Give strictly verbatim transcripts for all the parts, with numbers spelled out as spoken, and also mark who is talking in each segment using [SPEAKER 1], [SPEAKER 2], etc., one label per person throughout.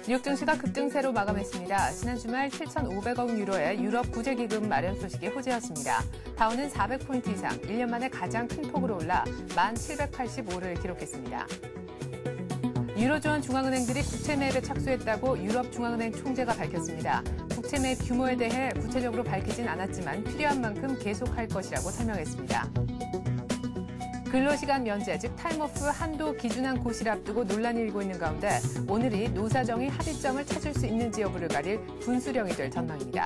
[SPEAKER 1] 뉴욕 증시가 급등세로 마감했습니다. 지난 주말 칠천오백억 유로의 유럽 구제기금 마련 소식이 호재였습니다. 다우는 사백 포인트 이상 일 년 만에 가장 큰 폭으로 올라 만 칠백팔십오를 기록했습니다. 유로존 중앙은행들이 국채 매입에 착수했다고 유럽 중앙은행 총재가 밝혔습니다. 국채 매입 규모에 대해 구체적으로 밝히진 않았지만 필요한 만큼 계속할 것이라고 설명했습니다. 근로시간 면제, 즉 타임오프 한도 기준한 고시를 앞두고 논란이 일고 있는 가운데 오늘이 노사정이 합의점을 찾을 수 있는지 여부를 가릴 분수령이 될 전망입니다.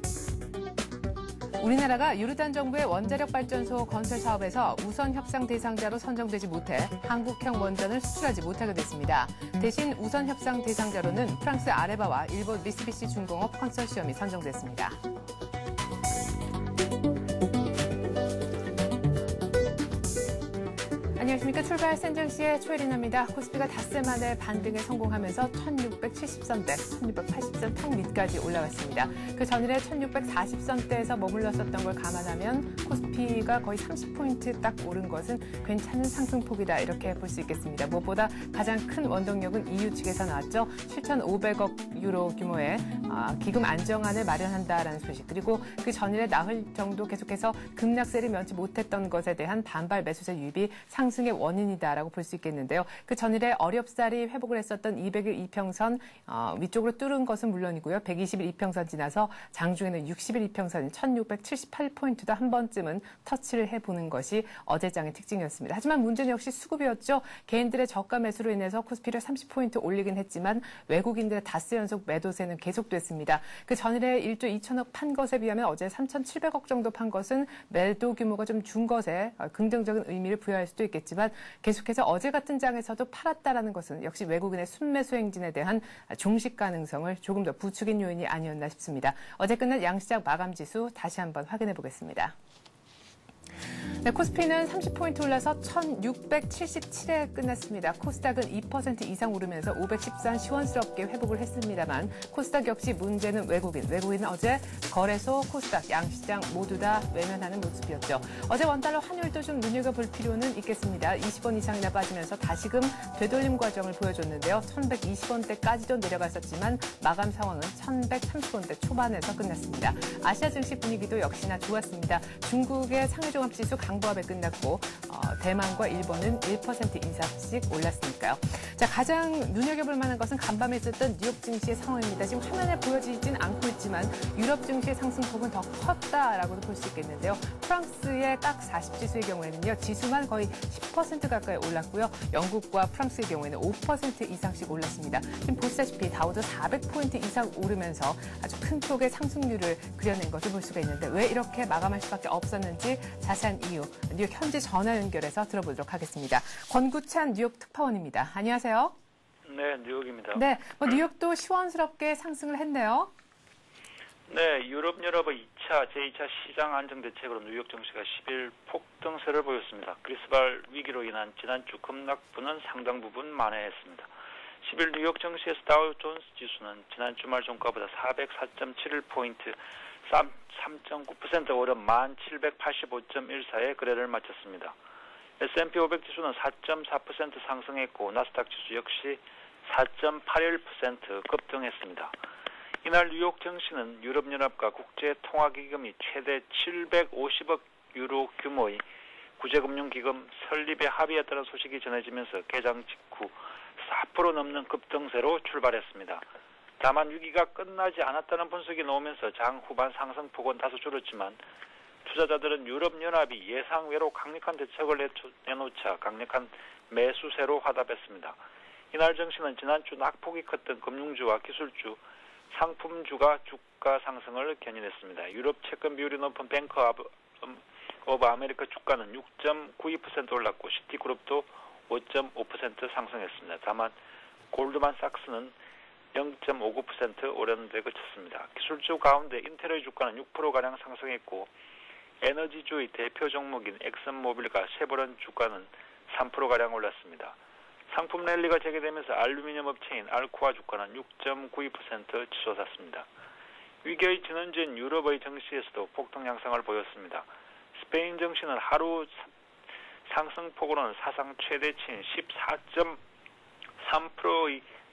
[SPEAKER 1] 우리나라가 요르단 정부의 원자력 발전소 건설 사업에서 우선 협상 대상자로 선정되지 못해 한국형 원전을 수출하지 못하게 됐습니다. 대신 우선 협상 대상자로는 프랑스 아레바와 일본 미쓰비시 중공업 컨소시엄이 선정됐습니다. 안녕하십니까. 출발 센정씨의 최혜린입니다. 코스피가 닷새 만에 반등에 성공하면서 천육백칠십 선대, 천육백팔십 선 턱 밑까지 올라갔습니다. 그 전일에 천육백사십 선대에서 머물렀었던 걸 감안하면 코스피가 거의 삼십 포인트 딱 오른 것은 괜찮은 상승폭이다 이렇게 볼 수 있겠습니다. 무엇보다 가장 큰 원동력은 이유 측에서 나왔죠. 칠천오백억 유로 규모의 기금 안정안을 마련한다라는 소식, 그리고 그 전일에 나흘 정도 계속해서 급락세를 면치 못했던 것에 대한 반발 매수세 유입이 상승 의 원인이다라고 볼 수 있겠는데요. 그 전일에 어렵사리 회복을 했었던 이백일 이평선 어, 위쪽으로 뚫은 것은 물론이고요. 백이십일 이평선 지나서 장중에는 육십일 이평선 천육백칠십팔 포인트도 한 번쯤은 터치를 해보는 것이 어제장의 특징이었습니다. 하지만 문제는 역시 수급이었죠. 개인들의 저가 매수로 인해서 코스피를 삼십 포인트 올리긴 했지만 외국인들의 닷새 연속 매도세는 계속됐습니다. 그 전일에 일조 이천억 판 것에 비하면 어제 삼천칠백억 정도 판 것은 매도 규모가 좀 준 것에 긍정적인 의미를 부여할 수도 있겠지만 지만 계속해서 어제 같은 장에서도 팔았다라는 것은 역시 외국인의 순매수 행진에 대한 종식 가능성을 조금 더 부추긴 요인이 아니었나 싶습니다. 어제 끝난 양시장 마감 지수 다시 한번 확인해 보겠습니다. 네, 코스피는 삼십 포인트 올라서 천육백칠십칠에 끝났습니다. 코스닥은 이 퍼센트 이상 오르면서 오백십 선 시원스럽게 회복을 했습니다만 코스닥 역시 문제는 외국인. 외국인은 어제 거래소, 코스닥, 양시장 모두 다 외면하는 모습이었죠. 어제 원달러 환율도 좀 눈여겨볼 필요는 있겠습니다. 이십 원 이상이나 빠지면서 다시금 되돌림 과정을 보여줬는데요. 천백이십 원대까지도 내려갔었지만 마감 상황은 천백삼십 원대 초반에서 끝났습니다. 아시아 증시 분위기도 역시나 좋았습니다. 중국의 상해종합지수 강보합에 끝났고 어, 대만과 일본은 일 퍼센트 이상씩 올랐으니까요. 자, 가장 눈여겨볼 만한 것은 간밤에 있었던 뉴욕 증시의 상황입니다. 지금 화면에 보여지진 않고 있지만 유럽 증시의 상승폭은 더 컸다라고도 볼 수 있겠는데요. 프랑스의 깍 사십 지수의 경우에는요. 지수만 거의 십 퍼센트 가까이 올랐고요. 영국과 프랑스의 경우에는 오 퍼센트 이상씩 올랐습니다. 지금 보시다시피 다우도 사백 포인트 이상 오르면서 아주 큰 폭의 상승률을 그려낸 것을 볼 수가 있는데 왜 이렇게 마감할 수밖에 없었는지 자세한 이유 뉴욕 현지 전화 연결해서 들어보도록 하겠습니다. 권구찬 뉴욕 특파원입니다. 안녕하세요.
[SPEAKER 2] 네, 뉴욕입니다.
[SPEAKER 1] 네, 뭐 뉴욕도 시원스럽게 상승을 했네요.
[SPEAKER 2] 네, 유럽 연합의 이 차, 제이 차 시장 안정 대책으로 뉴욕 증시가 십일 폭등세를 보였습니다. 크리스발 위기로 인한 지난주 급락분은 상당 부분 만회했습니다. 십일 뉴욕 증시에서 다우 존스 지수는 지난 주말 종가보다 사백사 점 칠일 포인트, 삼 점 구 퍼센트 오른 만 칠백팔십오 점 일사에 거래를 마쳤습니다. 에스 앤 피 오백 지수는 사 점 사 퍼센트 상승했고 나스닥 지수 역시 사 점 팔일 퍼센트 급등했습니다. 이날 뉴욕 증시는 유럽연합과 국제통화기금이 최대 칠백오십억 유로 규모의 구제금융기금 설립에 합의했다는 소식이 전해지면서 개장 직후 사 퍼센트 넘는 급등세로 출발했습니다. 다만 위기가 끝나지 않았다는 분석이 나오면서 장 후반 상승폭은 다소 줄었지만 투자자들은 유럽연합이 예상외로 강력한 대책을 내놓자 강력한 매수세로 화답했습니다. 이날 증시는 지난주 낙폭이 컸던 금융주와 기술주, 상품주가 주가 상승을 견인했습니다. 유럽 채권 비율이 높은 뱅크 오브 아메리카 주가는 육 점 구이 퍼센트 올랐고 시티그룹도 오 점 오 퍼센트 상승했습니다. 다만 골드만삭스는 영 점 오구 퍼센트 오르는 데 그쳤습니다. 기술주 가운데 인텔의 주가는 육 퍼센트가량 상승했고 에너지주의 대표 종목인 엑슨모빌과 쉐보론 주가는 삼 퍼센트가량 올랐습니다. 상품 랠리가 재개되면서 알루미늄 업체인 알코아 주가는 육 점 구이 퍼센트 치솟았습니다. 위기의 진원지인 유럽의 증시에서도 폭등 양상을 보였습니다. 스페인 증시는 하루 상승폭으로는 사상 최대치인 십사 점 삼 퍼센트의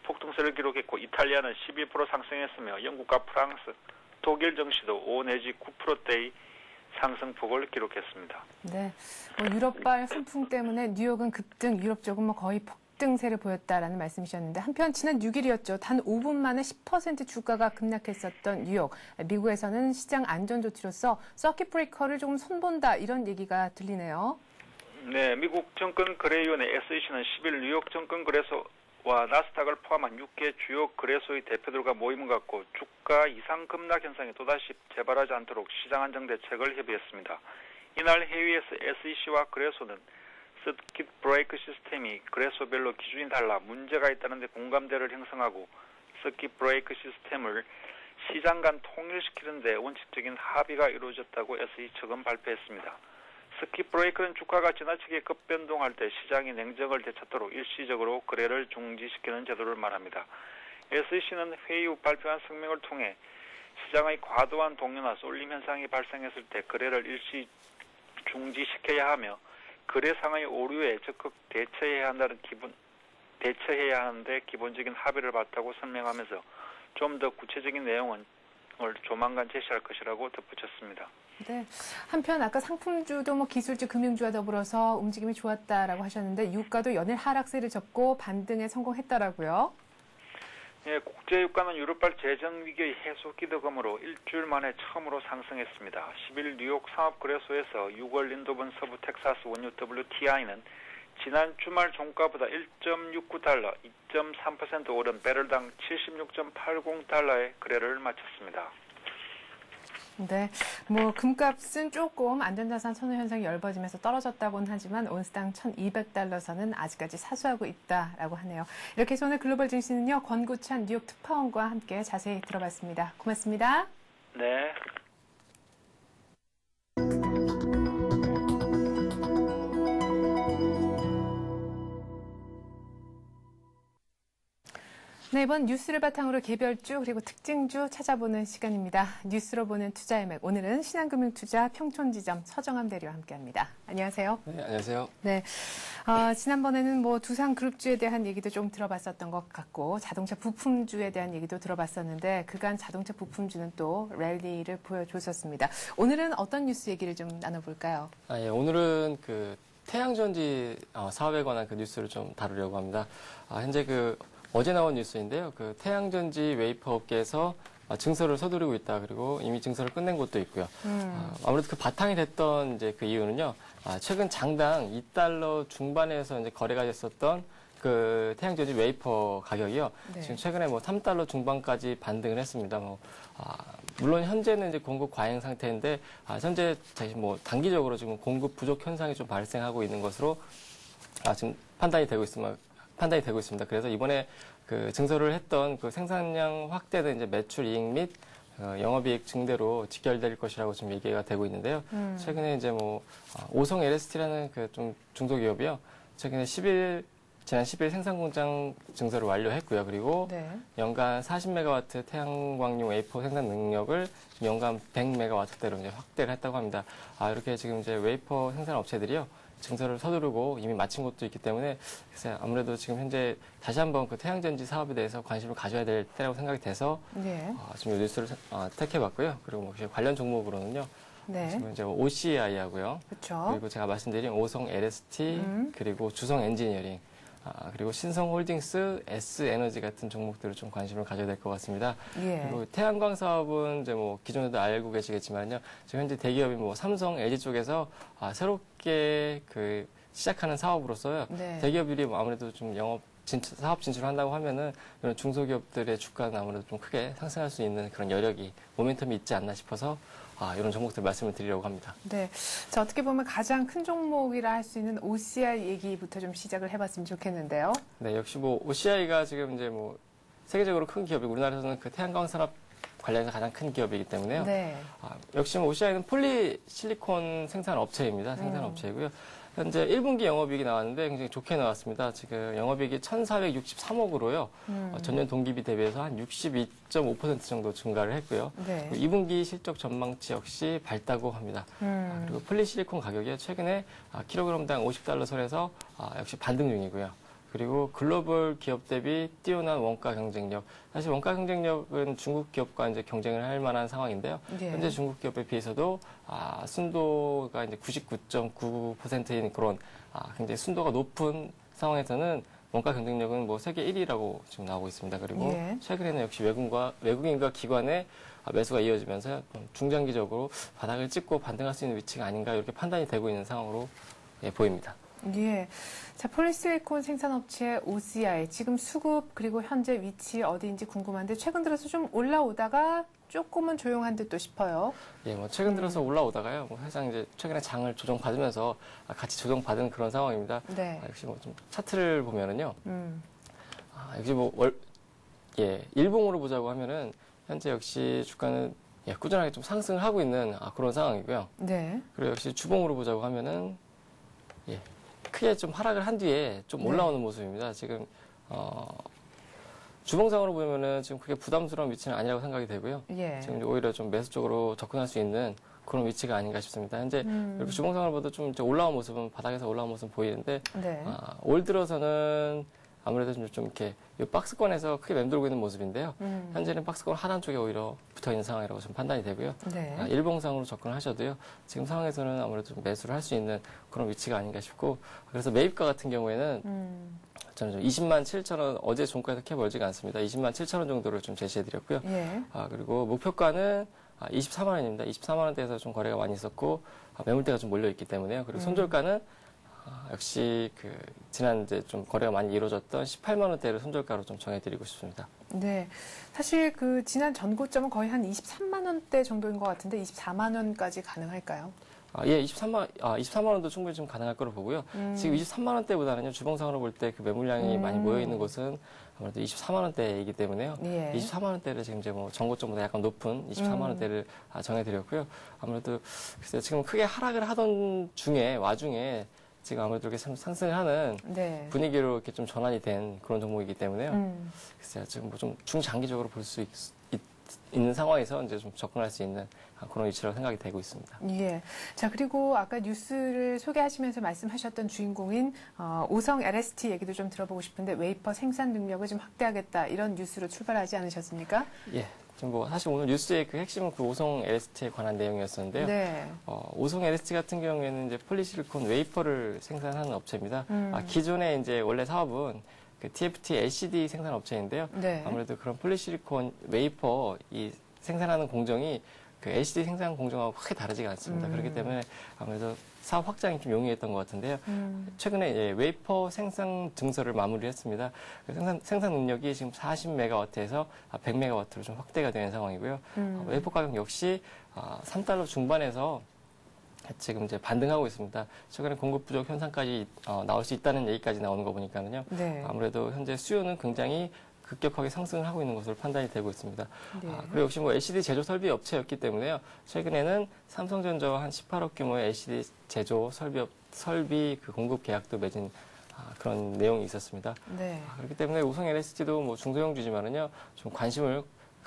[SPEAKER 2] 폭등세를 기록했고 이탈리아는 십이 퍼센트 상승했으며 영국과 프랑스, 독일 증시도 오 내지 구 퍼센트대의 상승폭을 기록했습니다.
[SPEAKER 1] 네, 뭐 유럽발 순풍 때문에 뉴욕은 급등, 유럽 쪽은 뭐 거의 폭등세를 보였다라는 말씀이셨는데 한편 지난 육 일이었죠. 단 오 분 만에 십 퍼센트 주가가 급락했었던 뉴욕. 미국에서는 시장 안전 조치로서 서킷 브레이커를 조금 손본다 이런 얘기가 들리네요.
[SPEAKER 2] 네, 미국 증권거래위원회 에스이씨는 십 일 뉴욕 증권거래소와 나스닥을 포함한 육 개 주요 거래소의 대표들과 모임을 갖고 주가 이상 급락 현상이 또다시 재발하지 않도록 시장 안정 대책을 협의했습니다. 이날 회의에서 에스이씨와 거래소는 서킷 브레이크 시스템이 거래소별로 기준이 달라 문제가 있다는 데 공감대를 형성하고 서킷 브레이크 시스템을 시장 간 통일시키는 데 원칙적인 합의가 이루어졌다고 에스이씨 측은 발표했습니다. 서킷 브레이크는 주가가 지나치게 급변동할 때 시장이 냉정을 되찾도록 일시적으로 거래를 중지시키는 제도를 말합니다. 에스이씨는 회의 후 발표한 성명을 통해 시장의 과도한 동요나 쏠림 현상이 발생했을 때 거래를 일시 중지시켜야 하며 거래상의 오류에 적극 대처해야 한다는 기본 대처해야 하는데 기본적인 합의를 봤다고 설명하면서 좀 더 구체적인 내용은 조만간 제시할 것이라고 덧붙였습니다.
[SPEAKER 1] 네. 한편 아까 상품주도 뭐 기술주, 금융주와 더불어서 움직임이 좋았다라고 하셨는데 유가도 연일 하락세를 접고 반등에 성공했다라고요.
[SPEAKER 2] 네, 국제유가는 유럽발 재정위기의 해소 기대감으로 일주일 만에 처음으로 상승했습니다. 십 일 뉴욕 상업거래소에서 유월 인도분 서부 텍사스 원유 더블유티아이는 지난 주말 종가보다 일 점 육구 달러, 이 점 삼 퍼센트 오른 배럴당 칠십육 점 팔공 달러의 거래를 마쳤습니다.
[SPEAKER 1] 네, 뭐 금값은 조금 안전자산 선호 현상이 엷어지면서 떨어졌다고는 하지만 온스당 천이백 달러 선은 아직까지 사수하고 있다라고 하네요. 이렇게 해서 오늘 글로벌 증시는요, 권구찬 뉴욕 특파원과 함께 자세히 들어봤습니다. 고맙습니다.
[SPEAKER 2] 네.
[SPEAKER 1] 네, 이번 뉴스를 바탕으로 개별주 그리고 특징주 찾아보는 시간입니다. 뉴스로 보는 투자의 맥. 오늘은 신한금융투자 평촌지점 서정함 대리와 함께합니다. 안녕하세요.
[SPEAKER 3] 네, 안녕하세요.
[SPEAKER 1] 네, 어, 지난번에는 뭐 두산그룹주에 대한 얘기도 좀 들어봤었던 것 같고 자동차 부품주에 대한 얘기도 들어봤었는데 그간 자동차 부품주는 또 랠리를 보여줬었습니다. 오늘은 어떤 뉴스 얘기를 좀 나눠볼까요?
[SPEAKER 3] 아, 예, 오늘은 그 태양전지 사업에 관한 그 뉴스를 좀 다루려고 합니다. 아, 현재 그 어제 나온 뉴스인데요. 그 태양전지 웨이퍼 업계에서 증설을 서두르고 있다. 그리고 이미 증설을 끝낸 곳도 있고요. 음. 아무래도 그 바탕이 됐던 이제 그 이유는요. 최근 장당 이 달러 중반에서 이제 거래가 됐었던 그 태양전지 웨이퍼 가격이요. 네. 지금 최근에 뭐 삼 달러 중반까지 반등을 했습니다. 뭐, 아, 물론 현재는 이제 공급 과잉 상태인데, 아, 현재 다시 뭐 단기적으로 지금 공급 부족 현상이 좀 발생하고 있는 것으로 아, 지금 판단이 되고 있습니다. 판단이 되고 있습니다. 그래서 이번에 그 증설을 했던 그 생산량 확대된 이제 매출 이익 및 어, 영업이익 증대로 직결될 것이라고 지금 얘기가 되고 있는데요. 음. 최근에 이제 뭐 오성 엘에스티라는 그 좀 중소기업이요. 최근에 십 일 지난 십 일 생산공장 증설을 완료했고요. 그리고 네. 연간 사십 메가와트 태양광용 웨이퍼 생산 능력을 연간 백 메가와트대로 이제 확대를 했다고 합니다. 아, 이렇게 지금 이제 웨이퍼 생산 업체들이요. 증설을 서두르고 이미 마친 곳도 있기 때문에 그래서 아무래도 지금 현재 다시 한번 그 태양전지 사업에 대해서 관심을 가져야 될 때라고 생각이 돼서 네. 어, 지금 이 뉴스를 어, 택해봤고요. 그리고 뭐 관련 종목으로는요. 네. 지금 이제 오씨아이하고요. 그쵸. 그리고 제가 말씀드린 오성 엘에스티 음. 그리고 주성 엔지니어링 아, 그리고 신성홀딩스, S에너지 같은 종목들을 좀 관심을 가져야 될 것 같습니다. 예. 그리고 태양광 사업은 이제 뭐 기존에도 알고 계시겠지만요. 지금 현재 대기업인 뭐 삼성, 엘지 쪽에서 아, 새롭게 그 시작하는 사업으로서요. 네. 대기업들이 뭐 아무래도 좀 영업 진출, 사업 진출을 한다고 하면은 이런 중소기업들의 주가는 아무래도 좀 크게 상승할 수 있는 그런 여력이 모멘텀이 있지 않나 싶어서 아, 이런 종목들 말씀을 드리려고 합니다.
[SPEAKER 1] 네. 자, 어떻게 보면 가장 큰 종목이라 할 수 있는 오씨아이 얘기부터 좀 시작을 해봤으면 좋겠는데요.
[SPEAKER 3] 네, 역시 뭐 오씨아이가 지금 이제 뭐 세계적으로 큰 기업이고 우리나라에서는 그 태양광 산업 관련해서 가장 큰 기업이기 때문에요. 네. 아, 역시 뭐 오씨아이는 폴리실리콘 생산 업체입니다. 생산 음. 업체이고요. 현재 일 분기 영업이익이 나왔는데 굉장히 좋게 나왔습니다. 지금 영업이익이 천사백육십삼억으로요. 음. 어, 전년 동기비 대비해서 한 육십이 점 오 퍼센트 정도 증가를 했고요. 네. 이 분기 실적 전망치 역시 밝다고 합니다. 음. 아, 그리고 폴리실리콘 가격이 최근에 아, 킬로그램당 오십 달러 선에서 아, 역시 반등 중이고요. 그리고 글로벌 기업 대비 뛰어난 원가 경쟁력. 사실 원가 경쟁력은 중국 기업과 이제 경쟁을 할 만한 상황인데요.
[SPEAKER 1] 예.
[SPEAKER 3] 현재 중국 기업에 비해서도 아, 순도가 이제 구십구 점 구구 퍼센트인 그런 아, 굉장히 순도가 높은 상황에서는 원가 경쟁력은 뭐 세계 일 위라고 지금 나오고 있습니다. 그리고
[SPEAKER 1] 예.
[SPEAKER 3] 최근에는 역시 외국과 외국인과 기관의 매수가 이어지면서 중장기적으로 바닥을 찍고 반등할 수 있는 위치가 아닌가 이렇게 판단이 되고 있는 상황으로 예, 보입니다.
[SPEAKER 1] 예. 자, 폴리시리콘 생산업체 오씨아이 지금 수급 그리고 현재 위치 어디인지 궁금한데 최근 들어서 좀 올라오다가 조금은 조용한 듯도 싶어요.
[SPEAKER 3] 예, 뭐 최근 들어서 음. 올라오다가요. 뭐 사실상 이제 최근에 장을 조정받으면서 같이 조정받은 그런 상황입니다.
[SPEAKER 1] 네.
[SPEAKER 3] 아, 역시 뭐 좀 차트를 보면은요.
[SPEAKER 1] 음.
[SPEAKER 3] 아, 역시 뭐 월, 예, 일봉으로 보자고 하면은 현재 역시 주가는 예, 꾸준하게 좀 상승을 하고 있는 아, 그런 상황이고요.
[SPEAKER 1] 네.
[SPEAKER 3] 그리고 역시 주봉으로 보자고 하면은 예, 크게 좀 하락을 한 뒤에 좀
[SPEAKER 1] 네.
[SPEAKER 3] 올라오는 모습입니다. 지금 어, 주봉상으로 보면은 지금 그게 부담스러운 위치는 아니라고 생각이 되고요.
[SPEAKER 1] 예.
[SPEAKER 3] 지금 오히려 좀 매수 쪽으로 접근할 수 있는 그런 위치가 아닌가 싶습니다. 현재
[SPEAKER 1] 음.
[SPEAKER 3] 이렇게 주봉상으로 봐도 좀 이제 올라온 모습은 바닥에서 올라온 모습은 보이는데
[SPEAKER 1] 네.
[SPEAKER 3] 아, 올 들어서는 아무래도 좀, 좀 이렇게 이 박스권에서 크게 맴돌고 있는 모습인데요.
[SPEAKER 1] 음.
[SPEAKER 3] 현재는 박스권 하단 쪽에 오히려 붙어 있는 상황이라고 좀 판단이 되고요.
[SPEAKER 1] 네.
[SPEAKER 3] 아, 일봉상으로 접근을 하셔도요. 지금 상황에서는 아무래도 좀 매수를 할 수 있는 그런 위치가 아닌가 싶고 그래서 매입가 같은 경우에는
[SPEAKER 1] 음.
[SPEAKER 3] 저는 좀 이십만 칠천 원 어제 종가에서 크게 멀지가 않습니다. 이십만 칠천 원 정도를 좀 제시해드렸고요.
[SPEAKER 1] 예.
[SPEAKER 3] 아, 그리고 목표가는 아, 이십사만 원입니다. 이십사만 원대에서 좀 거래가 많이 있었고 아, 매물대가 좀 몰려 있기 때문에요. 그리고
[SPEAKER 1] 음.
[SPEAKER 3] 손절가는 아, 역시 그 지난 이제 좀 거래가 많이 이루어졌던 십팔만 원대를 손절가로 좀 정해드리고 싶습니다.
[SPEAKER 1] 네. 사실 그 지난 전고점은 거의 한 이십삼만 원대 정도인 것 같은데 이십사만 원까지 가능할까요?
[SPEAKER 3] 아, 예, 이십삼만, 아, 이십삼만 원도 충분히 좀 가능할 거로 보고요.
[SPEAKER 1] 음.
[SPEAKER 3] 지금 이십삼만 원대보다는요, 주봉상으로 볼 때 그 매물량이
[SPEAKER 1] 음.
[SPEAKER 3] 많이 모여 있는 곳은 아무래도 이십사만 원대이기 때문에요.
[SPEAKER 1] 예.
[SPEAKER 3] 이십사만 원대를 지금 이제 뭐 전고점보다 약간 높은 이십사만 원대를 음. 정해드렸고요. 아무래도 글쎄요, 지금 크게 하락을 하던 중에, 와중에 지금 아무래도 이렇게 상승을 하는
[SPEAKER 1] 네.
[SPEAKER 3] 분위기로 이렇게 좀 전환이 된 그런 종목이기 때문에요.
[SPEAKER 1] 음.
[SPEAKER 3] 글쎄요, 지금 뭐 좀 중장기적으로 볼 수 있는 상황에서 이제 좀 접근할 수 있는 그런 위치라고 생각이 되고 있습니다.
[SPEAKER 1] 예. 자, 그리고 아까 뉴스를 소개하시면서 말씀하셨던 주인공인 어, 오성 엘에스티 얘기도 좀 들어보고 싶은데 웨이퍼 생산 능력을 좀 확대하겠다 이런 뉴스로 출발하지 않으셨습니까?
[SPEAKER 3] 예. 지금 뭐 사실 오늘 뉴스의 그 핵심은 그 오성 엘에스티에 관한 내용이었었는데요.
[SPEAKER 1] 네.
[SPEAKER 3] 어, 오성 엘에스티 같은 경우에는 이제 폴리실리콘 웨이퍼를 생산하는 업체입니다.
[SPEAKER 1] 음.
[SPEAKER 3] 아, 기존에 이제 원래 사업은 그 티에프티 엘시디 생산 업체인데요.
[SPEAKER 1] 네.
[SPEAKER 3] 아무래도 그런 폴리실리콘 웨이퍼 이 생산하는 공정이 그 엘시디 생산 공정하고 크게 다르지가 않습니다.
[SPEAKER 1] 음.
[SPEAKER 3] 그렇기 때문에 아무래도 사업 확장이 좀 용이했던 것 같은데요.
[SPEAKER 1] 음.
[SPEAKER 3] 최근에 예, 웨이퍼 생산 증설을 마무리했습니다. 그 생산, 생산 능력이 지금 사십 메가와트에서 백 메가와트로 좀 확대가 되는 상황이고요.
[SPEAKER 1] 음.
[SPEAKER 3] 어, 웨이퍼 가격 역시 아, 삼 달러 중반에서 지금 이제 반등하고 있습니다. 최근에 공급 부족 현상까지 어, 나올 수 있다는 얘기까지 나오는 거 보니까는요.
[SPEAKER 1] 네.
[SPEAKER 3] 아무래도 현재 수요는 굉장히 급격하게 상승을 하고 있는 것으로 판단이 되고 있습니다.
[SPEAKER 1] 네.
[SPEAKER 3] 아, 그리고 역시 뭐 엘시디 제조 설비 업체였기 때문에요. 최근에는 삼성전자와 한 십팔억 규모의 엘시디 제조 설비 업, 설비 그 공급 계약도 맺은 아, 그런 내용이 있었습니다.
[SPEAKER 1] 네.
[SPEAKER 3] 아, 그렇기 때문에 우성 엘에스티도 뭐 중소형주지만은요, 좀 관심을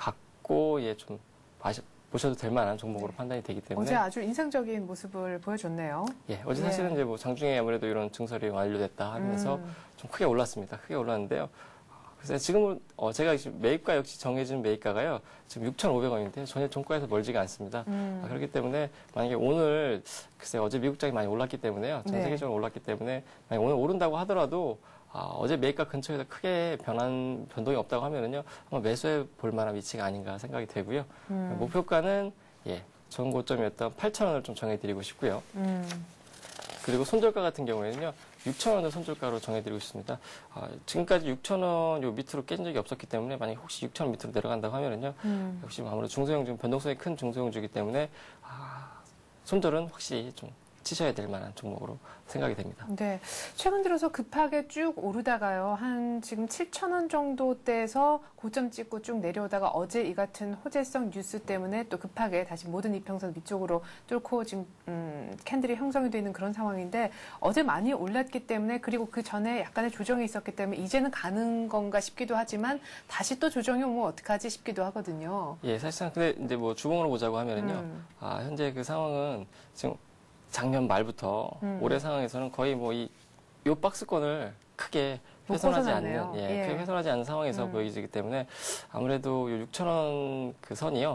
[SPEAKER 3] 갖고 예 좀 보셔도 될 만한 종목으로
[SPEAKER 1] 네.
[SPEAKER 3] 판단이 되기 때문에
[SPEAKER 1] 어제 아주 인상적인 모습을 보여줬네요.
[SPEAKER 3] 예 어제
[SPEAKER 1] 예.
[SPEAKER 3] 사실은 이제 뭐 장중에 아무래도 이런 증설이 완료됐다 하면서
[SPEAKER 1] 음.
[SPEAKER 3] 좀 크게 올랐습니다. 크게 올랐는데요. 그래서 지금은 어 제가 지금 매입가 역시 정해진 매입가가요. 지금 육천오백 원인데 전혀 종가에서 멀지가 않습니다.
[SPEAKER 1] 음.
[SPEAKER 3] 아, 그렇기 때문에 만약에 오늘 글쎄 어제 미국장이 많이 올랐기 때문에요. 전
[SPEAKER 1] 네.
[SPEAKER 3] 세계적으로 올랐기 때문에 만약 오늘 오른다고 하더라도 아, 어제 매입가 근처에서 크게 변한 변동이 없다고 하면은요. 아마 매수해 볼 만한 위치가 아닌가 생각이 되고요.
[SPEAKER 1] 음.
[SPEAKER 3] 목표가는 예, 전 고점이었던 팔천 원을 좀 정해드리고 싶고요.
[SPEAKER 1] 음.
[SPEAKER 3] 그리고 손절가 같은 경우에는요. 육천 원을 손절가로 정해드리고 싶습니다. 아, 지금까지 육천 원 요 밑으로 깬 적이 없었기 때문에 만약 혹시 육천 원 밑으로 내려간다고 하면은요.
[SPEAKER 1] 음.
[SPEAKER 3] 역시 아무래도 중소형주 변동성이 큰 중소형주이기 때문에 아, 손절은 확실히 좀 치셔야 될 만한 종목으로 생각이 됩니다.
[SPEAKER 1] 네. 최근 들어서 급하게 쭉 오르다가요. 한 지금 칠천 원 정도대에서 고점 찍고 쭉 내려오다가 어제 이 같은 호재성 뉴스 때문에 또 급하게 다시 모든 이평선 위쪽으로 뚫고 지금 음, 캔들이 형성이 되는 그런 상황인데 어제 많이 올랐기 때문에 그리고 그 전에 약간의 조정이 있었기 때문에 이제는 가는 건가 싶기도 하지만 다시 또 조정이 오면 어떡하지 싶기도 하거든요.
[SPEAKER 3] 예, 사실상 근데 이제 뭐 주봉으로 보자고 하면은요.
[SPEAKER 1] 음.
[SPEAKER 3] 아, 현재 그 상황은 지금 작년 말부터
[SPEAKER 1] 음.
[SPEAKER 3] 올해 상황에서는 거의 뭐 이 요 박스권을 크게
[SPEAKER 1] 못
[SPEAKER 3] 훼손하지
[SPEAKER 1] 벗어나네요.
[SPEAKER 3] 않는, 예,
[SPEAKER 1] 예.
[SPEAKER 3] 크게 훼손하지 않는 상황에서
[SPEAKER 1] 음.
[SPEAKER 3] 보이기 때문에 아무래도 육천 원 그 선이요.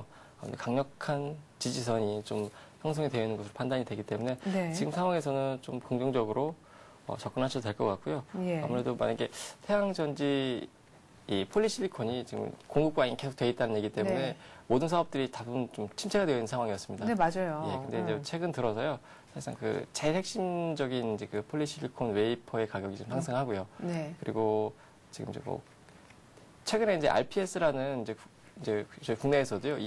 [SPEAKER 3] 강력한 지지선이 좀 형성이 되어 있는 것으로 판단이 되기 때문에
[SPEAKER 1] 네.
[SPEAKER 3] 지금 상황에서는 좀 긍정적으로 어, 접근하셔도 될 것 같고요.
[SPEAKER 1] 예.
[SPEAKER 3] 아무래도 만약에 태양전지 이 폴리실리콘이 지금 공급 과잉이 계속 되어 있다는 얘기 때문에
[SPEAKER 1] 네.
[SPEAKER 3] 모든 사업들이 다분 좀 침체가 되어 있는 상황이었습니다.
[SPEAKER 1] 네, 맞아요.
[SPEAKER 3] 예, 근데 이제
[SPEAKER 1] 음.
[SPEAKER 3] 최근 들어서요. 사실상 그 제일 핵심적인 이제 그 폴리실리콘 웨이퍼의 가격이 좀 상승하고요.
[SPEAKER 1] 네.
[SPEAKER 3] 그리고 지금 이제 뭐 최근에 이제 알피에스라는 이제, 구- 이제 저희 국내에서도요.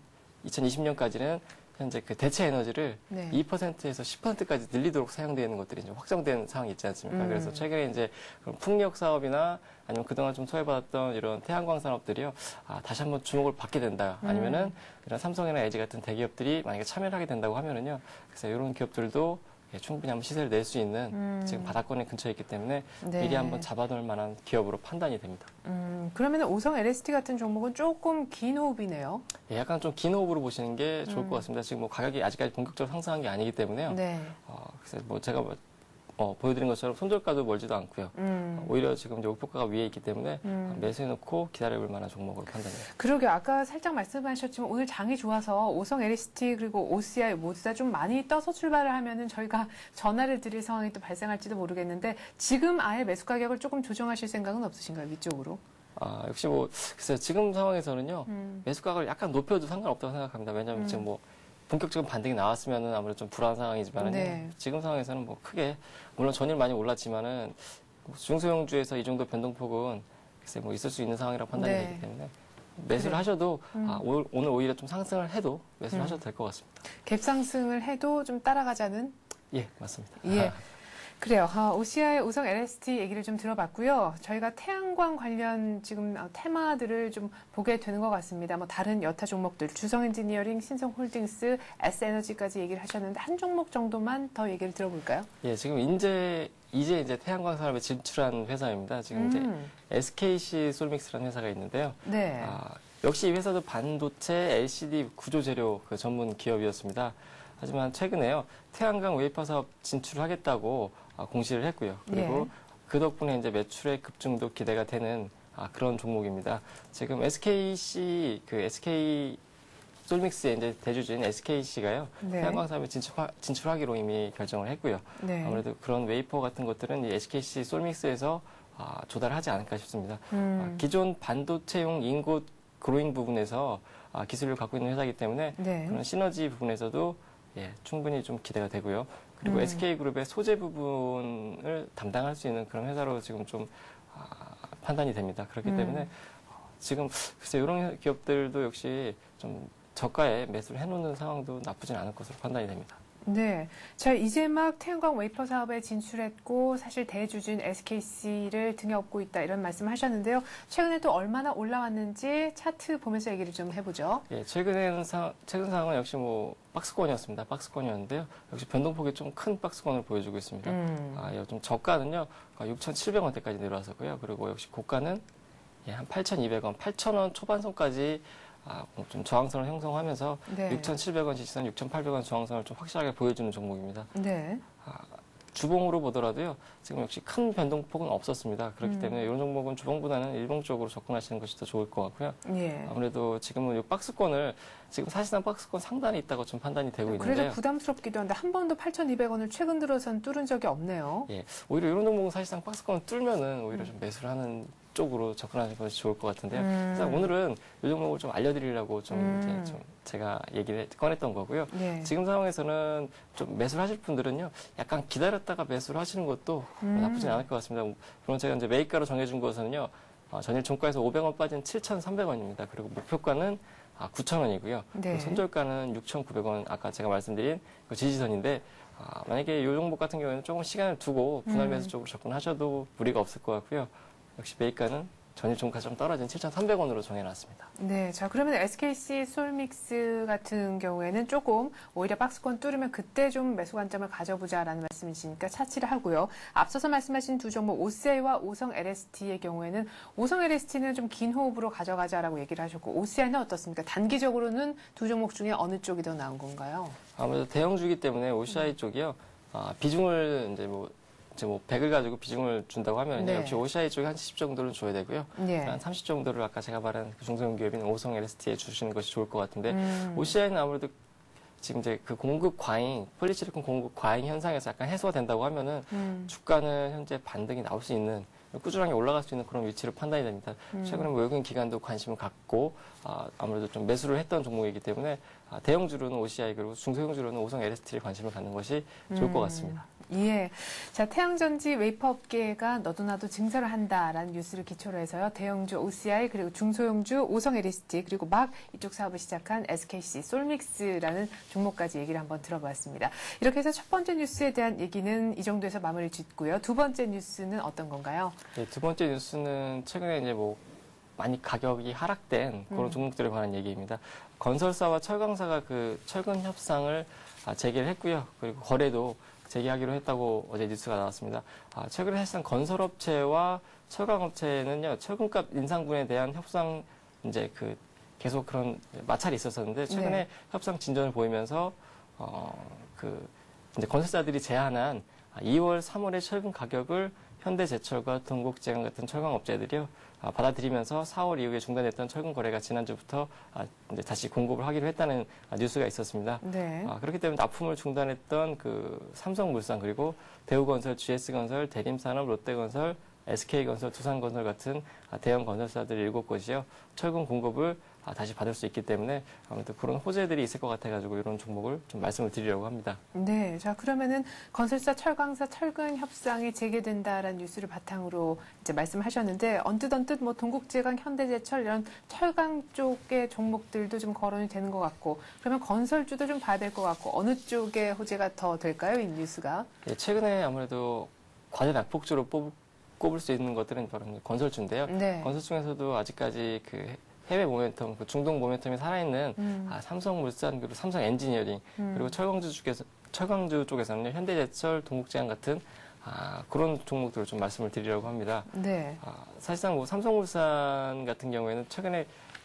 [SPEAKER 3] 이천이십 년까지는 현재 그 대체 에너지를
[SPEAKER 1] 네.
[SPEAKER 3] 이 퍼센트에서 십 퍼센트까지 늘리도록 사용되는 것들이 이제 확정된 상황이 있지 않습니까?
[SPEAKER 1] 음.
[SPEAKER 3] 그래서 최근에 이제 그런 풍력 사업이나 아니면 그동안 좀 소외받았던 이런 태양광 산업들이요. 아, 다시 한번 주목을 받게 된다. 아니면은
[SPEAKER 1] 음.
[SPEAKER 3] 이런 삼성이나 엘지 같은 대기업들이 만약에 참여를 하게 된다고 하면은요. 그래서 이런 기업들도 예, 충분히 한번 시세를 낼 수 있는
[SPEAKER 1] 음.
[SPEAKER 3] 지금 바닥권에 근처에 있기 때문에
[SPEAKER 1] 네.
[SPEAKER 3] 미리 한번 잡아놓을 만한 기업으로 판단이 됩니다.
[SPEAKER 1] 음, 그러면 오성 엘에스티 같은 종목은 조금 긴 호흡이네요.
[SPEAKER 3] 예, 약간 좀 긴 호흡으로 보시는 게 좋을
[SPEAKER 1] 음.
[SPEAKER 3] 것 같습니다. 지금 뭐 가격이 아직까지 본격적으로 상승한 게 아니기 때문에요.
[SPEAKER 1] 네.
[SPEAKER 3] 어, 그래서 뭐 제가 뭐, 어, 보여드린 것처럼 손절가도 멀지도 않고요.
[SPEAKER 1] 음.
[SPEAKER 3] 어, 오히려 지금 이제 목표가가 위에 있기 때문에
[SPEAKER 1] 음.
[SPEAKER 3] 매수해놓고 기다려볼 만한 종목으로 판단해요.
[SPEAKER 1] 그러게 아까 살짝 말씀하셨지만 오늘 장이 좋아서 오성 엘에스티 그리고 오씨아이 모두 다 좀 많이 떠서 출발을 하면은 저희가 전화를 드릴 상황이 또 발생할지도 모르겠는데 지금 아예 매수 가격을 조금 조정하실 생각은 없으신가요? 위쪽으로?
[SPEAKER 3] 아, 역시 뭐, 글쎄요. 지금 상황에서는요.
[SPEAKER 1] 음.
[SPEAKER 3] 매수가를 약간 높여도 상관없다고 생각합니다. 왜냐하면
[SPEAKER 1] 음.
[SPEAKER 3] 지금 뭐, 본격적인 반등이 나왔으면은 아무래도 좀 불안한 상황이지만은
[SPEAKER 1] 네.
[SPEAKER 3] 지금 상황에서는 뭐 크게, 물론 전일 많이 올랐지만은 중소형주에서 이 정도 변동폭은 글쎄 뭐 있을 수 있는 상황이라고 판단이
[SPEAKER 1] 네.
[SPEAKER 3] 되기 때문에 매수를
[SPEAKER 1] 그래요.
[SPEAKER 3] 하셔도
[SPEAKER 1] 음.
[SPEAKER 3] 아, 오늘, 오늘 오히려 좀 상승을 해도 매수를
[SPEAKER 1] 음.
[SPEAKER 3] 하셔도 될 것 같습니다.
[SPEAKER 1] 갭 상승을 해도 좀 따라가자는?
[SPEAKER 3] 예, 맞습니다.
[SPEAKER 1] 예. 그래요. 아, 오씨아이, 오성 엘에스티 얘기를 좀 들어봤고요. 저희가 태양광 관련 지금 어, 테마들을 좀 보게 되는 것 같습니다. 뭐 다른 여타 종목들, 주성엔지니어링, 신성홀딩스, S에너지까지 얘기를 하셨는데 한 종목 정도만 더 얘기를 들어볼까요?
[SPEAKER 3] 예, 지금 이제 이제 이제 태양광 산업에 진출한 회사입니다. 지금 이제
[SPEAKER 1] 음,
[SPEAKER 3] 에스케이씨 솔믹스라는 회사가 있는데요.
[SPEAKER 1] 네.
[SPEAKER 3] 아, 역시 이 회사도 반도체 엘시디 구조 재료 그 전문 기업이었습니다. 하지만 최근에요 태양광 웨이퍼 사업 진출을 하겠다고 아, 공시를 했고요. 그리고
[SPEAKER 1] 예.
[SPEAKER 3] 그 덕분에 이제 매출의 급증도 기대가 되는 아, 그런 종목입니다. 지금 에스케이씨 그 에스케이 솔믹스의 이제 대주주인 에스케이씨가요
[SPEAKER 1] 네.
[SPEAKER 3] 태양광 사업에 진출하, 진출하기로 이미 결정을 했고요.
[SPEAKER 1] 네.
[SPEAKER 3] 아무래도 그런 웨이퍼 같은 것들은 이 에스케이씨 솔믹스에서 아, 조달하지 않을까 싶습니다.
[SPEAKER 1] 음,
[SPEAKER 3] 아, 기존 반도체용 인고 그로잉 부분에서 아, 기술을 갖고 있는 회사이기 때문에
[SPEAKER 1] 네.
[SPEAKER 3] 그런 시너지 부분에서도 예, 충분히 좀 기대가 되고요. 그리고
[SPEAKER 1] 음.
[SPEAKER 3] 에스케이그룹의 소재 부분을 담당할 수 있는 그런 회사로 지금 좀 아, 판단이 됩니다. 그렇기
[SPEAKER 1] 음.
[SPEAKER 3] 때문에 어, 지금 글쎄 이런 기업들도 역시 좀 저가에 매수를 해놓는 상황도 나쁘진 않을 것으로 판단이 됩니다.
[SPEAKER 1] 네. 자, 이제 막 태양광 웨이퍼 사업에 진출했고 사실 대주주인 에스케이씨를 등에 업고 있다 이런 말씀을 하셨는데요. 최근에 또 얼마나 올라왔는지 차트 보면서 얘기를 좀 해보죠.
[SPEAKER 3] 예, 최근에는 상, 최근 상황은 역시 뭐 박스권이었습니다. 박스권이었는데요. 역시 변동폭이 좀 큰 박스권을 보여주고 있습니다.
[SPEAKER 1] 음.
[SPEAKER 3] 아, 예, 좀 저가는요 육천칠백 원대까지 내려왔었고요. 그리고 역시 고가는 예, 한 팔천이백 원, 팔천 원 초반선까지 아, 뭐좀 저항선을 형성하면서
[SPEAKER 1] 네.
[SPEAKER 3] 육천칠백 원 지지선, 육천팔백 원 저항선을 좀 확실하게 보여주는 종목입니다.
[SPEAKER 1] 네.
[SPEAKER 3] 아, 주봉으로 보더라도요, 지금 역시 큰 변동폭은 없었습니다. 그렇기
[SPEAKER 1] 음.
[SPEAKER 3] 때문에 이런 종목은 주봉보다는 일봉적으로 접근하시는 것이 더 좋을 것 같고요.
[SPEAKER 1] 예.
[SPEAKER 3] 아무래도 지금은 이 박스권을, 지금 사실상 박스권 상단에 있다고 좀 판단이 되고
[SPEAKER 1] 그래도
[SPEAKER 3] 있는데요.
[SPEAKER 1] 부담스럽기도 한데 한 번도 팔천이백 원을 최근 들어선 뚫은 적이 없네요.
[SPEAKER 3] 예, 오히려 이런 종목은 사실상 박스권을 뚫면은 오히려
[SPEAKER 1] 음.
[SPEAKER 3] 좀 매수를 하는 쪽으로 접근하는 것이 좋을 것 같은데요.
[SPEAKER 1] 음.
[SPEAKER 3] 그래서 오늘은 이 종목을 좀 알려드리려고 좀,
[SPEAKER 1] 음.
[SPEAKER 3] 이제 좀 제가 얘기를 꺼냈던 거고요.
[SPEAKER 1] 네.
[SPEAKER 3] 지금 상황에서는 좀 매수를 하실 분들은요, 약간 기다렸다가 매수를 하시는 것도
[SPEAKER 1] 음.
[SPEAKER 3] 나쁘진 않을 것 같습니다. 물론 제가 이제 매입가로 정해준 것은요, 어, 전일 종가에서 오백 원 빠진 칠천삼백 원입니다. 그리고 목표가는 아, 구천 원이고요.
[SPEAKER 1] 네.
[SPEAKER 3] 손절가는 육천구백 원, 아까 제가 말씀드린 그 지지선인데, 아, 만약에 이 종목 같은 경우에는 조금 시간을 두고 분할 매수
[SPEAKER 1] 음.
[SPEAKER 3] 쪽으로 접근하셔도 무리가 없을 것 같고요. 역시 매입가는 전일 종가 좀 떨어진 칠천삼백 원으로 정해놨습니다.
[SPEAKER 1] 네. 자, 그러면 에스케이씨 솔믹스 같은 경우에는 조금 오히려 박스권 뚫으면 그때 좀 매수 관점을 가져보자라는 말씀이시니까 차치를 하고요. 앞서서 말씀하신 두 종목 오씨아이와 오성 엘에스티의 경우에는 오성 엘에스티는 좀 긴 호흡으로 가져가자라고 얘기를 하셨고 오씨아이는 어떻습니까? 단기적으로는 두 종목 중에 어느 쪽이 더 나은 건가요?
[SPEAKER 3] 아무래도 대형주기 때문에 오씨아이 쪽이요, 아, 비중을 이제 뭐 이제 뭐 백을 가지고 비중을 준다고 하면
[SPEAKER 1] 네.
[SPEAKER 3] 역시 오시아이 쪽에 한 칠십 정도는 줘야 되고요.
[SPEAKER 1] 예.
[SPEAKER 3] 한 삼십 정도를 아까 제가 말한 그 중소형 기업인 오성 엘에스티에 주시는 것이 좋을 것 같은데
[SPEAKER 1] 음.
[SPEAKER 3] 오시아이는 아무래도 지금 이제 그 공급 과잉, 폴리시리콘 공급 과잉 현상에서 약간 해소가 된다고 하면은
[SPEAKER 1] 음.
[SPEAKER 3] 주가는 현재 반등이 나올 수 있는 꾸준하게 올라갈 수 있는 그런 위치로 판단이 됩니다.
[SPEAKER 1] 음.
[SPEAKER 3] 최근에 뭐 외국인 기관도 관심을 갖고 아, 아무래도 좀 매수를 했던 종목이기 때문에 아, 대형주로는 오시아이 그리고 중소형주로는 오성 엘에스티에 관심을 갖는 것이 좋을 것
[SPEAKER 1] 음.
[SPEAKER 3] 같습니다.
[SPEAKER 1] 예. 자, 태양전지 웨이퍼 업계가 너도나도 증설을 한다라는 뉴스를 기초로 해서요. 대형주 오씨아이 그리고 중소형주 오성 엘이스티 그리고 막 이쪽 사업을 시작한 에스케이씨 솔믹스라는 종목까지 얘기를 한번 들어봤습니다. 이렇게 해서 첫 번째 뉴스에 대한 얘기는 이 정도에서 마무리 짓고요. 두 번째 뉴스는 어떤 건가요?
[SPEAKER 3] 네, 두 번째 뉴스는 최근에 이제 뭐 많이 가격이 하락된 그런
[SPEAKER 1] 음.
[SPEAKER 3] 종목들에 관한 얘기입니다. 건설사와 철강사가 그 철근 협상을 아, 재개를 했고요. 그리고 거래도 재개하기로 했다고 어제 뉴스가 나왔습니다. 아, 최근에 사실상 건설업체와 철강업체는요, 철근값 인상분에 대한 협상 이제 그 계속 그런 마찰이 있었었는데 최근에
[SPEAKER 1] 네.
[SPEAKER 3] 협상 진전을 보이면서 어, 그 이제 건설사들이 제안한 이월, 삼월의 철근 가격을 현대제철과 동국제강 같은 철강업체들이요 아, 받아들이면서 사월 이후에 중단됐던 철근 거래가 지난주부터 아, 이제 다시 공급을 하기로 했다는 아, 뉴스가 있었습니다.
[SPEAKER 1] 네.
[SPEAKER 3] 아, 그렇기 때문에 납품을 중단했던 그 삼성물산 그리고 대우건설, 지에스건설, 대림산업, 롯데건설, 에스케이건설, 두산건설 같은 아, 대형 건설사들 일곱 곳이요 철근 공급을 아, 다시 받을 수 있기 때문에 아무래도 그런 호재들이 있을 것 같아가지고 이런 종목을 좀 말씀을 드리려고 합니다.
[SPEAKER 1] 네. 자, 그러면은 건설사, 철강사, 철근 협상이 재개된다라는 뉴스를 바탕으로 이제 말씀하셨는데 언뜻 언뜻 뭐 동국제강, 현대제철 이런 철강 쪽의 종목들도 좀 거론이 되는 것 같고 그러면 건설주도 좀 봐야 될 것 같고 어느 쪽에 호재가 더 될까요? 이 뉴스가?
[SPEAKER 3] 예, 최근에 아무래도 과대 낙폭주로 뽑, 꼽을 수 있는 것들은 바로 건설주인데요.
[SPEAKER 1] 네.
[SPEAKER 3] 건설 중에서도 아직까지 그 해외 모멘텀, 그 중동 모멘텀이 살아있는
[SPEAKER 1] 음.
[SPEAKER 3] 아, 삼성물산 그리고 삼성 엔지니어링
[SPEAKER 1] 음.
[SPEAKER 3] 그리고 철강주 쪽에서 철강주 쪽에서는요 현대제철, 동국제강 같은 아, 그런 종목들을 좀 말씀을 드리려고 합니다.
[SPEAKER 1] 네.
[SPEAKER 3] 아, 사실상 뭐 삼성물산 같은 경우에는 최근에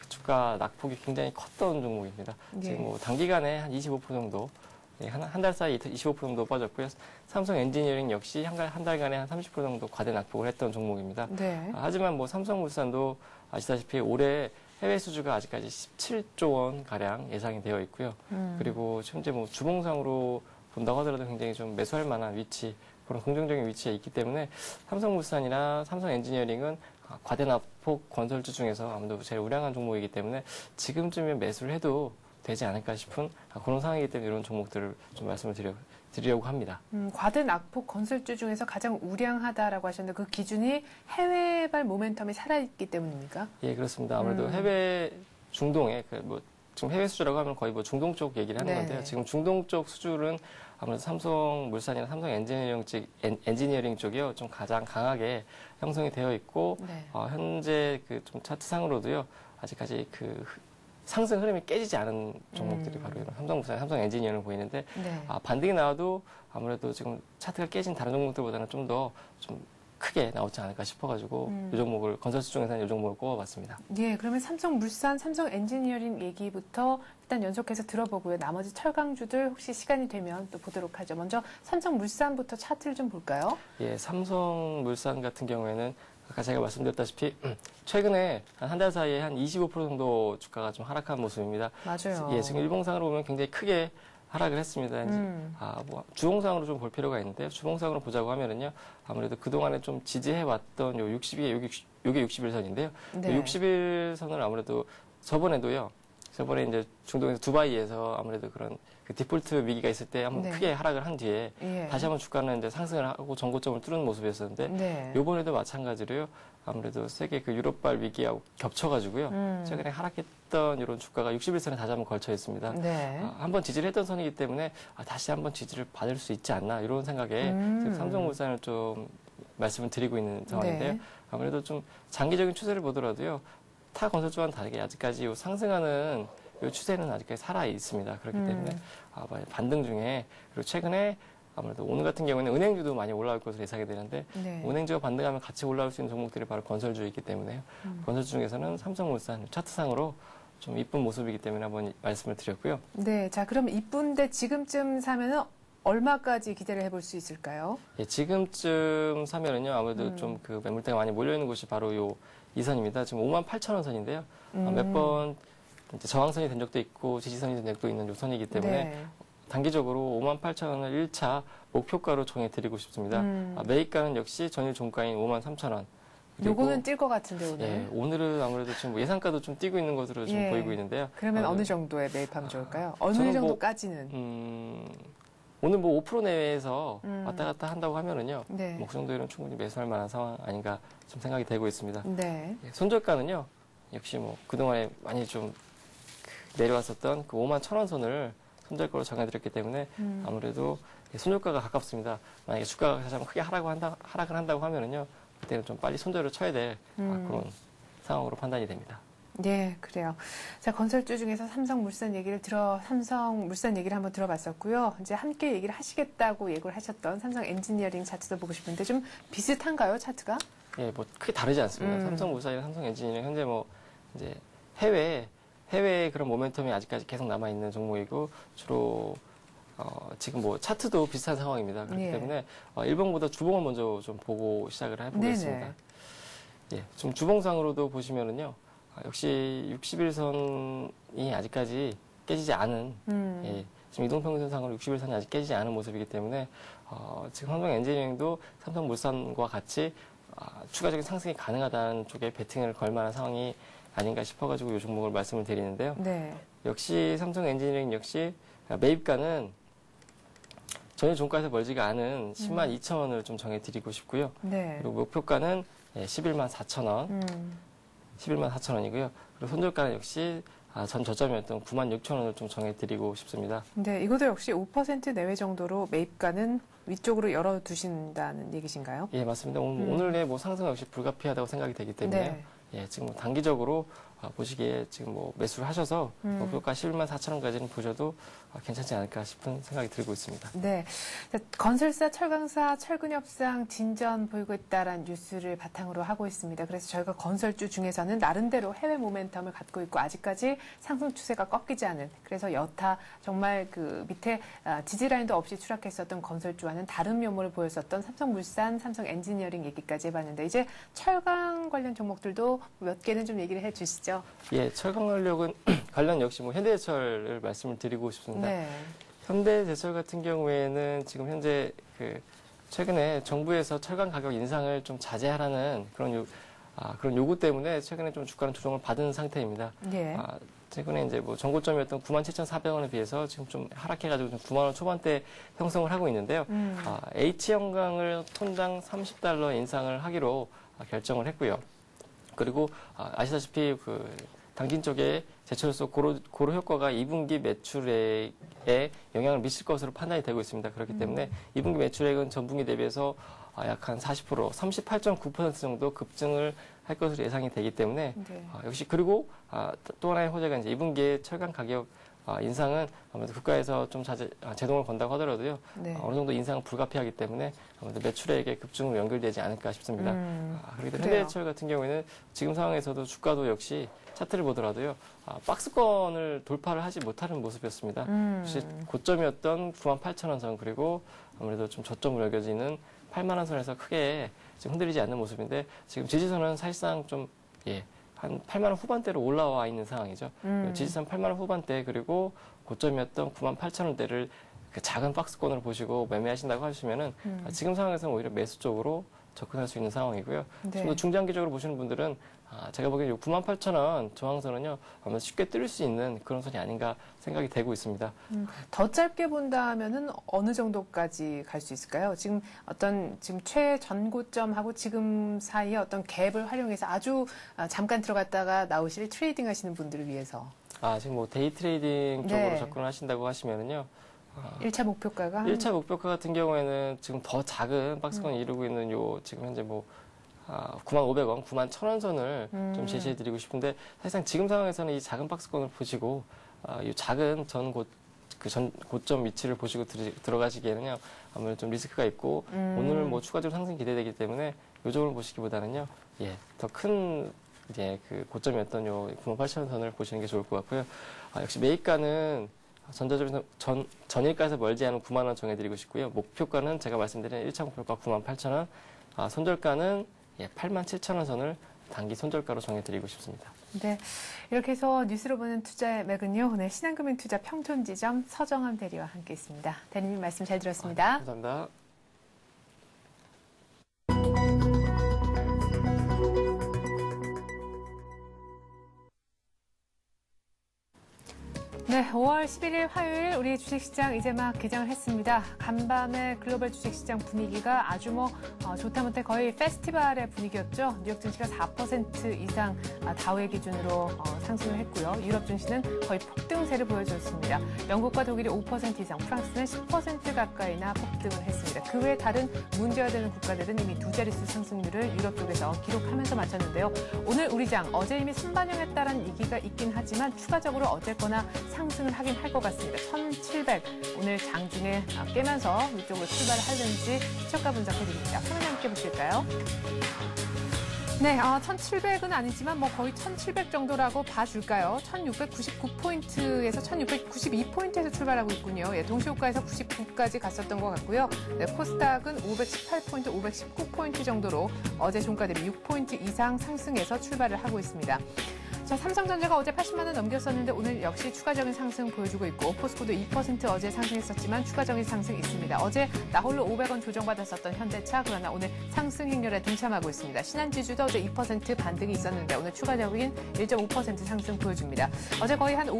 [SPEAKER 3] 주가 낙폭이 굉장히 컸던 종목입니다.
[SPEAKER 1] 예.
[SPEAKER 3] 지금 뭐 단기간에 한 이십오 퍼센트 정도 한, 한 달 사이 이십오 퍼센트 정도 빠졌고요. 삼성 엔지니어링 역시 한, 달, 한 달간에 한 삼십 퍼센트 정도 과대 낙폭을 했던 종목입니다.
[SPEAKER 1] 네.
[SPEAKER 3] 아, 하지만 뭐 삼성물산도 아시다시피 올해 해외 수주가 아직까지 십칠조 원 가량 예상이 되어 있고요.
[SPEAKER 1] 음.
[SPEAKER 3] 그리고 현재 뭐 주봉상으로 본다고 하더라도 굉장히 좀 매수할 만한 위치, 그런 긍정적인 위치에 있기 때문에 삼성물산이나 삼성 엔지니어링은 과대 낙폭 건설주 중에서 아무래도 제일 우량한 종목이기 때문에 지금쯤에 매수를 해도 되지 않을까 싶은 그런 상황이기 때문에 이런 종목들을 좀 말씀을 드려, 드리려고 합니다.
[SPEAKER 1] 음, 과대 낙폭 건설주 중에서 가장 우량하다라고 하셨는데 그 기준이 해외발 모멘텀이 살아있기 때문입니까?
[SPEAKER 3] 예, 그렇습니다. 아무래도
[SPEAKER 1] 음.
[SPEAKER 3] 해외 중동에 그 뭐 지금 해외 수주라고 하면 거의 뭐 중동 쪽 얘기를 하는
[SPEAKER 1] 네.
[SPEAKER 3] 건데요. 지금 중동 쪽 수주는 아무래도 삼성물산이나 삼성 엔지니어링 쪽 엔, 엔지니어링 쪽이요 좀 가장 강하게 형성이 되어 있고
[SPEAKER 1] 네.
[SPEAKER 3] 어, 현재 그 좀 차트상으로도요 아직까지 그 상승 흐름이 깨지지 않은 종목들이
[SPEAKER 1] 음.
[SPEAKER 3] 바로 이런 삼성물산, 삼성 엔지니어링을 보이는데
[SPEAKER 1] 네.
[SPEAKER 3] 아, 반등이 나와도 아무래도 지금 차트가 깨진 다른 종목들보다는 좀 더 좀 크게 나오지 않을까 싶어가지고
[SPEAKER 1] 음.
[SPEAKER 3] 이 종목을 건설수 중에서는 이 종목을 꼽아봤습니다.
[SPEAKER 1] 예, 그러면 삼성물산, 삼성 엔지니어링 얘기부터 일단 연속해서 들어보고요. 나머지 철강주들 혹시 시간이 되면 또 보도록 하죠. 먼저 삼성물산부터 차트를 좀 볼까요?
[SPEAKER 3] 예, 삼성물산 같은 경우에는 아까 제가 말씀드렸다시피 최근에 한 한 달 사이에 한 이십오 퍼센트 정도 주가가 좀 하락한 모습입니다.
[SPEAKER 1] 맞아요.
[SPEAKER 3] 예, 지금 일봉상으로 보면 굉장히 크게 하락을 했습니다. 이제
[SPEAKER 1] 음.
[SPEAKER 3] 아, 뭐 주봉상으로 좀 볼 필요가 있는데요. 주봉상으로 보자고 하면은요, 아무래도 그동안에 좀 지지해왔던 요 육십이, 요게, 요게 육십 일선인데요.
[SPEAKER 1] 네.
[SPEAKER 3] 육십 일선을 아무래도 저번에도요, 저번에 이제 중동에서 두바이에서 아무래도 그런 그 디폴트 위기가 있을 때 한번
[SPEAKER 1] 네.
[SPEAKER 3] 크게 하락을 한 뒤에
[SPEAKER 1] 예.
[SPEAKER 3] 다시 한번 주가는 이제 상승을 하고 전고점을 뚫은 모습이었었는데,
[SPEAKER 1] 네.
[SPEAKER 3] 요번에도 마찬가지로요, 아무래도 세계 그 유럽발 위기하고 겹쳐가지고요,
[SPEAKER 1] 음.
[SPEAKER 3] 최근에 하락했던 이런 주가가 육십 일선에 다시 한번 걸쳐 있습니다.
[SPEAKER 1] 네.
[SPEAKER 3] 아, 한번 지지를 했던 선이기 때문에 아, 다시 한번 지지를 받을 수 있지 않나 이런 생각에
[SPEAKER 1] 음.
[SPEAKER 3] 지금 삼성물산을 좀 말씀을 드리고 있는 상황인데요.
[SPEAKER 1] 네.
[SPEAKER 3] 아무래도 좀 장기적인 추세를 보더라도요. 타 건설주와는 다르게 아직까지 요 상승하는 요 추세는 아직까지 살아 있습니다. 그렇기
[SPEAKER 1] 음.
[SPEAKER 3] 때문에 아, 반등 중에 그리고 최근에 아무래도 오늘 같은 경우에는 은행주도 많이 올라올 것으로 예상이 되는데
[SPEAKER 1] 네.
[SPEAKER 3] 은행주가 반등하면 같이 올라올 수 있는 종목들이 바로 건설주이기 때문에요.
[SPEAKER 1] 음.
[SPEAKER 3] 건설주 중에서는 삼성물산 차트상으로 좀 이쁜 모습이기 때문에 한번 말씀을 드렸고요.
[SPEAKER 1] 네. 자, 그럼 이쁜데 지금쯤 사면은 얼마까지 기대를 해볼 수 있을까요?
[SPEAKER 3] 예, 지금쯤 사면은요, 아무래도
[SPEAKER 1] 음.
[SPEAKER 3] 좀 그 매물대가 많이 몰려있는 곳이 바로 요 이 선입니다. 지금 오만 팔천 원 선인데요.
[SPEAKER 1] 음.
[SPEAKER 3] 몇 번 저항선이 된 적도 있고 지지선이 된 적도 있는 요 선이기 때문에
[SPEAKER 1] 네.
[SPEAKER 3] 단기적으로 오만 팔천 원을 일 차 목표가로 정해드리고 싶습니다.
[SPEAKER 1] 음.
[SPEAKER 3] 아, 매입가는 역시 전일 종가인 오만 삼천 원. 그리고,
[SPEAKER 1] 요거는 뛸 것 같은데 오늘.
[SPEAKER 3] 예, 오늘은 아무래도 지금 뭐 예상가도 좀 뛰고 있는 것으로 지금
[SPEAKER 1] 예.
[SPEAKER 3] 보이고 있는데요.
[SPEAKER 1] 그러면
[SPEAKER 3] 아,
[SPEAKER 1] 어느 정도에 매입하면 좋을까요? 어느
[SPEAKER 3] 저는 뭐,
[SPEAKER 1] 정도까지는?
[SPEAKER 3] 음, 오늘 뭐 오 퍼센트 내외에서
[SPEAKER 1] 음.
[SPEAKER 3] 왔다 갔다 한다고 하면은요.
[SPEAKER 1] 네.
[SPEAKER 3] 뭐 그 정도에는 충분히 매수할 만한 상황 아닌가 좀 생각이 되고 있습니다.
[SPEAKER 1] 네.
[SPEAKER 3] 예, 손절가는요. 역시 뭐 그동안에 많이 좀 내려왔었던 그 오만 천 원 선을 손절가로 정해드렸기 때문에
[SPEAKER 1] 음.
[SPEAKER 3] 아무래도 손절가가 가깝습니다. 만약에 주가가 가장 크게 하락을 한다, 하락을 한다고 하면은요. 그때는 좀 빨리 손절을 쳐야 될
[SPEAKER 1] 음.
[SPEAKER 3] 그런 상황으로 판단이 됩니다.
[SPEAKER 1] 네, 그래요. 자, 건설주 중에서 삼성물산 얘기를 들어, 삼성물산 얘기를 한번 들어봤었고요. 이제 함께 얘기를 하시겠다고 예고를 하셨던 삼성 엔지니어링 차트도 보고 싶은데 좀 비슷한가요, 차트가?
[SPEAKER 3] 예, 뭐 크게 다르지 않습니다.
[SPEAKER 1] 음.
[SPEAKER 3] 삼성물산이나 삼성 엔지니어링 현재 뭐 이제 해외 해외의 그런 모멘텀이 아직까지 계속 남아 있는 종목이고 주로 어, 지금 뭐 차트도 비슷한 상황입니다. 그렇기
[SPEAKER 1] 예.
[SPEAKER 3] 때문에 어, 일봉보다 주봉을 먼저 좀 보고 시작을 해보겠습니다.
[SPEAKER 1] 네네.
[SPEAKER 3] 예, 좀 주봉상으로도 보시면은요, 아, 역시 육십 일 선이 아직까지 깨지지 않은,
[SPEAKER 1] 음.
[SPEAKER 3] 예, 지금 이동평균선상으로 육십 일 선이 아직 깨지지 않은 모습이기 때문에 어, 지금 삼성 엔지니어링도 삼성물산과 같이 아, 추가적인 상승이 가능하다는 쪽에 베팅을 걸 만한 상황이 아닌가 싶어가지고 이 종목을 말씀을 드리는데요.
[SPEAKER 1] 네.
[SPEAKER 3] 역시 삼성 엔지니어링 역시 매입가는 전일 종가에서 멀지가 않은 십만 이천 원을 좀 정해드리고 싶고요.
[SPEAKER 1] 네.
[SPEAKER 3] 그리고 목표가는 십일만 사천 원,
[SPEAKER 1] 음.
[SPEAKER 3] 십일만 사천 원이고요. 그리고 손절가는 역시 아, 전 저점이었던 구만 육천 원을 좀 정해드리고 싶습니다.
[SPEAKER 1] 네, 이것도 역시 오 퍼센트 내외 정도로 매입가는 위쪽으로 열어두신다는 얘기신가요?
[SPEAKER 3] 예, 맞습니다. 오늘,
[SPEAKER 1] 음.
[SPEAKER 3] 오늘의 뭐 상승 역시 불가피하다고 생각이 되기 때문에
[SPEAKER 1] 네.
[SPEAKER 3] 예, 지금 뭐 단기적으로 아, 보시기에 지금 뭐 매수를 하셔서
[SPEAKER 1] 음.
[SPEAKER 3] 목표가 십일만 사천 원까지는 보셔도 아, 괜찮지 않을까 싶은 생각이 들고 있습니다.
[SPEAKER 1] 네. 자, 건설사, 철강사, 철근협상 진전 보이고 있다라는 뉴스를 바탕으로 하고 있습니다. 그래서 저희가 건설주 중에서는 나름대로 해외 모멘텀을 갖고 있고 아직까지 상승 추세가 꺾이지 않은, 그래서 여타 정말 그 밑에 지지라인도 없이 추락했었던 건설주와는 다른 면모를 보였었던 삼성물산, 삼성 엔지니어링 얘기까지 해봤는데 이제 철강 관련 종목들도 몇 개는 좀 얘기를 해주시죠.
[SPEAKER 3] 예, 철강전력은 관련 역시 뭐 현대제철을 말씀을 드리고 싶습니다.
[SPEAKER 1] 네.
[SPEAKER 3] 현대제철 같은 경우에는 지금 현재 그 최근에 정부에서 철강 가격 인상을 좀 자제하라는 그런 요, 아, 그런 요구 때문에 최근에 좀 주가는 조정을 받은 상태입니다.
[SPEAKER 1] 예.
[SPEAKER 3] 아, 최근에 이제 뭐 전고점이었던 구만 칠천사백 원에 비해서 지금 좀 하락해가지고 좀 구만 원 초반대 형성을 하고 있는데요.
[SPEAKER 1] 음.
[SPEAKER 3] 아, H형강을 톤당 삼십 달러 인상을 하기로 결정을 했고요. 그리고 아, 아시다시피 그 당진 쪽에 제철소 고로, 고로 효과가 이 분기 매출액에 영향을 미칠 것으로 판단이 되고 있습니다. 그렇기 때문에
[SPEAKER 1] 음.
[SPEAKER 3] 이 분기 매출액은 전분기 대비해서 약 한 사십 퍼센트, 삼십팔 점 구 퍼센트 정도 급증을 할 것으로 예상이 되기 때문에
[SPEAKER 1] 네.
[SPEAKER 3] 아, 역시 그리고 아, 또 하나의 호재가 이제 이 분기에 철강 가격 아, 인상은 아무래도 국가에서 좀 자제, 아, 제동을 건다고 하더라도요.
[SPEAKER 1] 네.
[SPEAKER 3] 아, 어느 정도 인상은 불가피하기 때문에 아무래도 매출액의 급증으로 연결되지 않을까 싶습니다.
[SPEAKER 1] 음.
[SPEAKER 3] 아, 그리고
[SPEAKER 1] 그래요.
[SPEAKER 3] 현대제철 같은 경우에는 지금 상황에서도 주가도 역시 차트를 보더라도요. 아, 박스권을 돌파를 하지 못하는 모습이었습니다.
[SPEAKER 1] 음.
[SPEAKER 3] 역시 고점이었던 구만 팔천 원 선 그리고 아무래도 좀 저점으로 여겨지는 팔만 원 선에서 크게 지금 흔들리지 않는 모습인데 지금 지지선은 사실상 좀 예, 한 팔만 원 후반대로 올라와 있는 상황이죠.
[SPEAKER 1] 음.
[SPEAKER 3] 지지선 팔만 원 후반대 그리고 고점이었던 구만 팔천 원대를 그 작은 박스권으로 보시고 매매하신다고 하시면은
[SPEAKER 1] 음.
[SPEAKER 3] 아, 지금 상황에서는 오히려 매수 쪽으로 접근할 수 있는 상황이고요.
[SPEAKER 1] 네.
[SPEAKER 3] 좀 더 중장기적으로 보시는 분들은 아, 제가 보기엔 구만 팔천 원 저항선은요 아마 쉽게 뚫을 수 있는 그런 선이 아닌가 생각이 되고 있습니다.
[SPEAKER 1] 음, 더 짧게 본다면은 어느 정도까지 갈 수 있을까요? 지금 어떤 지금 최전고점하고 지금 사이에 어떤 갭을 활용해서 아주 아, 잠깐 들어갔다가 나오실 트레이딩 하시는 분들을 위해서
[SPEAKER 3] 아 지금 뭐 데이 트레이딩 쪽으로
[SPEAKER 1] 네.
[SPEAKER 3] 접근을 하신다고 하시면은요. 아,
[SPEAKER 1] 일 차 목표가가 한-
[SPEAKER 3] 일 차 목표가 같은 경우에는 지금 더 작은 박스권을
[SPEAKER 1] 음.
[SPEAKER 3] 이루고 있는 요 지금 현재 뭐 아, 구만 오백 원, 구만 천 원 선을
[SPEAKER 1] 음.
[SPEAKER 3] 좀 제시해드리고 싶은데 사실상 지금 상황에서는 이 작은 박스권을 보시고 아, 이 작은 전 고, 그 전 고점 위치를 보시고 들, 들어가시기에는요 아무래도 좀 리스크가 있고
[SPEAKER 1] 음.
[SPEAKER 3] 오늘 뭐 추가적으로 상승 기대되기 때문에 요점을 보시기보다는요 예, 더 큰 이제 그 고점이었던 요 구만 팔천 원 선을 보시는 게 좋을 것 같고요. 아, 역시 매입가는 전자점에서 전, 전일가에서 멀지 않은 구만 원 정해드리고 싶고요. 목표가는 제가 말씀드린 일 차 목표가 구만 팔천 원, 아, 손절가는 예, 팔만 칠천 원 선을 단기 손절가로 정해드리고 싶습니다.
[SPEAKER 1] 네, 이렇게 해서 뉴스로 보는 투자의 맥은요. 오늘 신한금융투자 평촌지점 서정함 대리와 함께했습니다. 대리님 말씀 잘 들었습니다.
[SPEAKER 3] 아, 감사합니다.
[SPEAKER 1] 네, 오월 십일일 화요일 우리 주식시장 이제 막 개장을 했습니다. 간밤에 글로벌 주식시장 분위기가 아주 뭐 어, 좋다 못해 거의 페스티벌의 분위기였죠. 뉴욕 증시가 사 퍼센트 이상 아, 다우의 기준으로 어, 상승을 했고요. 유럽 증시는 거의 폭등세를 보여줬습니다. 영국과 독일이 오 퍼센트 이상, 프랑스는 십 퍼센트 가까이나 폭등을 했습니다. 그 외 다른 문제가 되는 국가들은 이미 두 자릿수 상승률을 유럽 쪽에서 기록하면서 마쳤는데요. 오늘 우리 장 어제 이미 선반영했다는 얘기가 있긴 하지만 추가적으로 어쨌거나 상승을 하긴 할 것 같습니다. 천칠백 오늘 장중에 깨면서 위쪽으로 출발을 하는지 시초가 분석해드립니다. 화면에 함께 보실까요? 네, 어, 천칠백은 아니지만 뭐 거의 천칠백 정도라고 봐줄까요? 천육백구십구 포인트에서 천육백구십이 포인트에서 출발하고 있군요. 예, 동시호가에서 구십구까지 갔었던 것 같고요. 네, 코스닥은 오백십팔 포인트, 오백십구 포인트 정도로 어제 종가 대비 육 포인트 이상 상승해서 출발을 하고 있습니다. 자, 삼성전자가 어제 팔십만 원 넘겼었는데 오늘 역시 추가적인 상승 보여주고 있고 포스코도 이 퍼센트 어제 상승했었지만 추가적인 상승 있습니다. 어제 나홀로 오백 원 조정받았었던 현대차 그러나 오늘 상승 행렬에 동참하고 있습니다. 신한지주도 어제 이 퍼센트 반등이 있었는데 오늘 추가적인 일 점 오 퍼센트 상승 보여줍니다. 어제 거의 한 오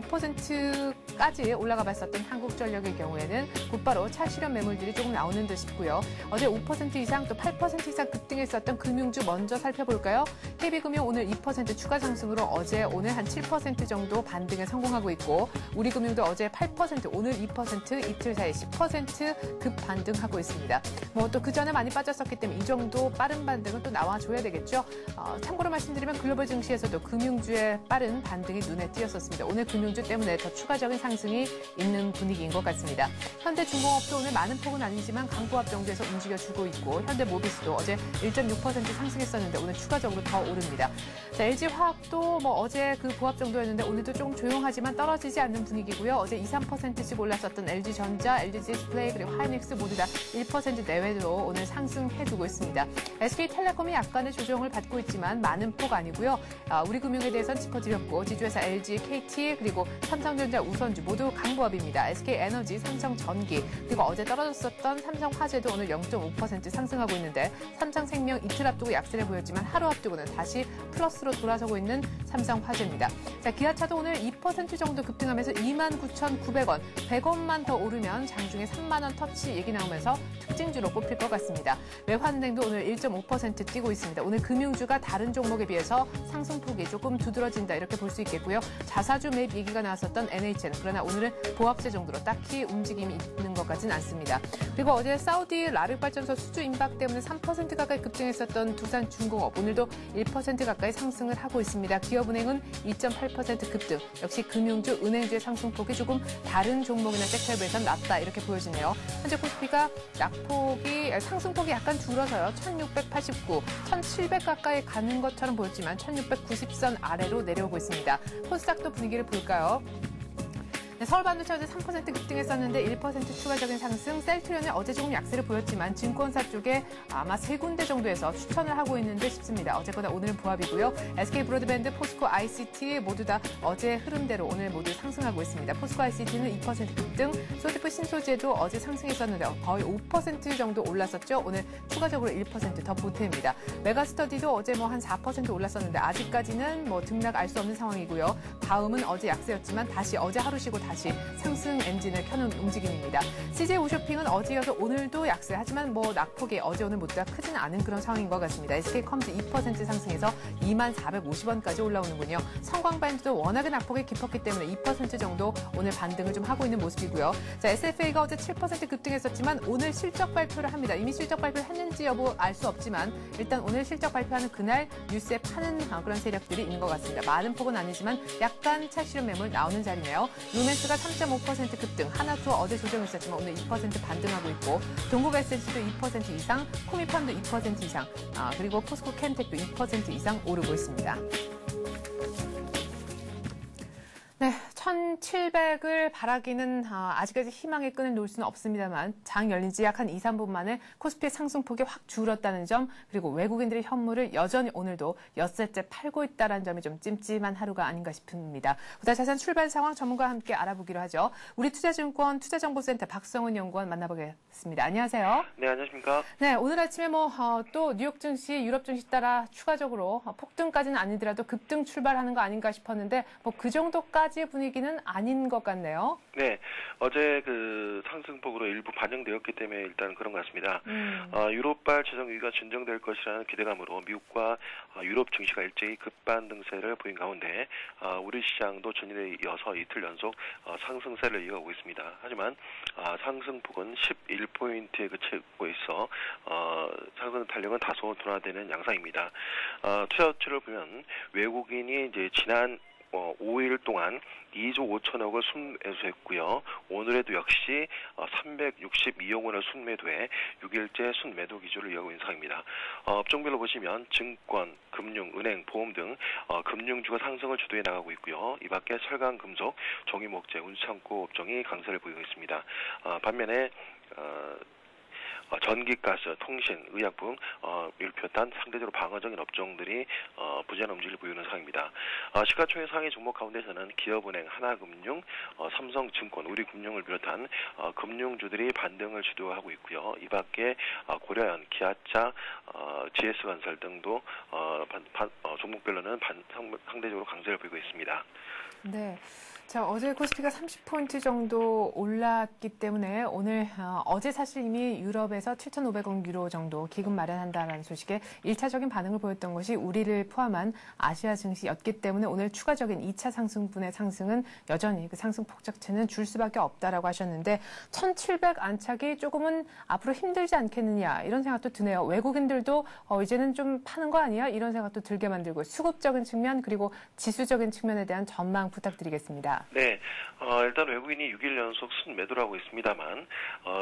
[SPEAKER 1] 퍼센트까지 올라가 봤었던 한국전력의 경우에는 곧바로 차 실현 매물들이 조금 나오는 듯 싶고요. 어제 오 퍼센트 이상 또 팔 퍼센트 이상 급등했었던 금융주 먼저 살펴볼까요? 케이비금융 오늘 이 퍼센트 추가 상승으로 어제 오늘 한 칠 퍼센트 정도 반등에 성공하고 있고 우리금융도 어제 팔 퍼센트 오늘 이 퍼센트 이틀 사이 십 퍼센트 급 반등하고 있습니다. 뭐 또 그 전에 많이 빠졌었기 때문에 이 정도 빠른 반등은 또 나와줘야 되겠죠. 어, 참고로 말씀드리면 글로벌 증시에서도 금융주의 빠른 반등이 눈에 띄었었습니다. 오늘 금융주 때문에 더 추가적인 상승이 있는 분위기인 것 같습니다. 현대중공업도 오늘 많은 폭은 아니지만 강보합 정도에서 움직여주고 있고 현대모비스도 어제 일 점 육 퍼센트 상승했었는데 오늘 추가적으로 더 오릅니다. 자, 엘지화학도 뭐 어제 그 보합 정도였는데 오늘도 좀 조용하지만 떨어지지 않는 분위기고요. 어제 이, 삼 퍼센트씩 올랐었던 엘지전자, 엘지디스플레이 그리고 하이닉스 모두 다 일 퍼센트 내외로 오늘 상승해두고 있습니다. 에스케이텔레콤이 약간의 조정을 받고 있지만 많은 폭 아니고요. 아, 우리금융에 대해서는 짚어드렸고 지주회사 엘지, 케이티 그리고 삼성전자, 우선주 모두 강보합입니다. 에스케이에너지, 삼성전기 그리고 어제 떨어졌었던 삼성화재도 오늘 영 점 오 퍼센트 상승하고 있는데 삼성생명 이틀 앞두고 약세를 보였지만 하루 앞두고는 다시 플러스로 돌아서고 있는 삼성화재입니다. 자, 기아차도 오늘 이 퍼센트 정도 급등하면서 이만 구천구백 원, 백 원만 더 오르면 장중에 삼만 원 터치 얘기 나오면서 특징주로 꼽힐 것 같습니다. 외환은행도 오늘 일 점 오 퍼센트 뛰고 있습니다. 오늘 금융주가 다른 종목에 비해서 상승폭이 조금 두드러진다 이렇게 볼 수 있겠고요. 자사주 매입 얘기가 나왔었던 엔에이치엔 그러나 오늘은 보합세 정도로 딱히 움직임이 있는 것 같지는 않습니다. 그리고 어제 사우디 라르발전소 수주 임박 때문에 삼 퍼센트 가까이 급등했었던 두산중공업 오늘도 일 퍼센트 가까이 상승을 하고 있습니다. 기업은행은 이 점 팔 퍼센트 급등. 역시 금융주, 은행주의 상승폭이 조금 다른 종목이나 섹터에 비해서는 낮다 이렇게 보여지네요. 현재 코스피가 낙폭이 상승폭이 약간 줄어서요. 천육백팔십구, 천칠백 가까이 가는 것처럼 보였지만 천육백구십 선 아래로 내려오고 있습니다. 코스닥도 분위기를 볼까요? 네, 서울반도체 어제 삼 퍼센트 급등했었는데 일 퍼센트 추가적인 상승, 셀트리온은 어제 조금 약세를 보였지만 증권사 쪽에 아마 세 군데 정도에서 추천을 하고 있는 듯 싶습니다. 어제보다 오늘은 부합이고요. 에스케이브로드밴드, 포스코 아이씨티 모두 다 어제 흐름대로 오늘 모두 상승하고 있습니다. 포스코 아이씨티는 이 퍼센트 급등, 소디프 신소재도 어제 상승했었는데 거의 오 퍼센트 정도 올랐었죠. 오늘 추가적으로 일 퍼센트 더 보태입니다. 메가스터디도 어제 뭐 한 사 퍼센트 올랐었는데 아직까지는 뭐 등락 알 수 없는 상황이고요. 다음은 어제 약세였지만 다시 어제 하루 쉬고 다시 상승 엔진을 켜는 움직임입니다. 씨제이 홈쇼핑은 어제여서 오늘도 약세 하지만 뭐 낙폭이 어제 오늘 모두 다 크지는 않은 그런 상황인 것 같습니다. 에스케이컴즈 이 퍼센트 상승해서 이만 사백오십 원까지 올라오는군요. 성광밴드도 워낙에 낙폭이 깊었기 때문에 이 퍼센트 정도 오늘 반등을 좀 하고 있는 모습이고요. 자, 에스에프에이가 어제 칠 퍼센트 급등했었지만 오늘 실적 발표를 합니다. 이미 실적 발표를 했는지 여부 알 수 없지만 일단 오늘 실적 발표하는 그날 뉴스에 파는 그런 세력들이 있는 것 같습니다. 많은 폭은 아니지만 약간 차실현 매물 나오는 자리네요. 루멘스가 삼 점 오 퍼센트 급등, 하나투어 어제 조정했었지만 오늘 이 퍼센트 반등하고 있고 동국에스엔씨도 이 퍼센트 이상, 코미팜도 이 퍼센트 이상, 아, 그리고 포스코 캠텍도 이 퍼센트 이상 오르고 있습니다. 네, 천칠백을 바라기는 아직까지 희망의 끈을 놓을 수는 없습니다만 장 열린 지 약 한 이, 삼 분 만에 코스피의 상승폭이 확 줄었다는 점, 그리고 외국인들의 현물을 여전히 오늘도 엿새째 팔고 있다는 점이 좀 찜찜한 하루가 아닌가 싶습니다. 보다 자세한 출발 상황 전문가와 함께 알아보기로 하죠. 우리투자증권 투자정보센터 박성훈 연구원 만나보겠습니다. 안녕하세요.
[SPEAKER 4] 네, 안녕하십니까.
[SPEAKER 1] 네, 오늘 아침에 뭐 또 뉴욕 증시, 유럽 증시 따라 추가적으로 폭등까지는 아니더라도 급등 출발하는 거 아닌가 싶었는데 뭐 그 정도까지의 분위기는 아닌 것 같네요.
[SPEAKER 4] 네, 어제 그 상승폭으로 일부 반영되었기 때문에 일단 그런 것 같습니다. 음. 어, 유럽발 재정 위기가 진정될 것이라는 기대감으로 미국과 어, 유럽 증시가 일제히 급반등세를 보인 가운데 어, 우리 시장도 전일에 이어서 이틀 연속 어, 상승세를 이어가고 있습니다. 하지만 어, 상승폭은 십일 포인트에 그치고 있어 어, 상승 탄력은 다소 둔화되는 양상입니다. 어, 투자 수치를 보면 외국인이 이제 지난 어, 오 일 동안 이조 오천억을 순매수했고요. 오늘에도 역시 어, 삼백육십이억 원을 순매도해 육 일째 순매도 기조를 이어가고 있는 상황입니다. 어, 업종별로 보시면 증권, 금융, 은행, 보험 등 어, 금융주가 상승을 주도해 나가고 있고요. 이 밖에 철강, 금속, 종이목재, 운수창고 업종이 강세를 보이고 있습니다. 어, 반면에 어, 어, 전기가스, 통신, 의약품, 어, 를 비롯한 상대적으로 방어적인 업종들이 어, 부진한 움직임을 보이는 상황입니다. 어, 시가총액 상위 종목 가운데서는 기업은행, 하나금융, 어, 삼성증권, 우리금융을 비롯한 어, 금융주들이 반등을 주도하고 있고요. 이 밖에 어, 고려연, 기아차, 어, 지에스건설 등도 어, 반, 반, 어, 종목별로는 반, 상, 상대적으로 강세를 보이고 있습니다.
[SPEAKER 1] 네. 자, 어제 코스피가 삼십 포인트 정도 올랐기 때문에 오늘 어, 어제 사실 이미 유럽에서 칠천오백 억 유로 정도 기금 마련한다는 소식에 일차적인 반응을 보였던 것이 우리를 포함한 아시아 증시였기 때문에 오늘 추가적인 이 차 상승분의 상승은 여전히 그 상승폭 자체는 줄 수밖에 없다라고 하셨는데 천칠백 안착이 조금은 앞으로 힘들지 않겠느냐 이런 생각도 드네요. 외국인들도 어, 이제는 좀 파는 거 아니야? 이런 생각도 들게 만들고 수급적인 측면 그리고 지수적인 측면에 대한 전망 부탁드리겠습니다.
[SPEAKER 4] 네, 어, 일단 외국인이 육 일 연속 순매도를 하고 있습니다만 어,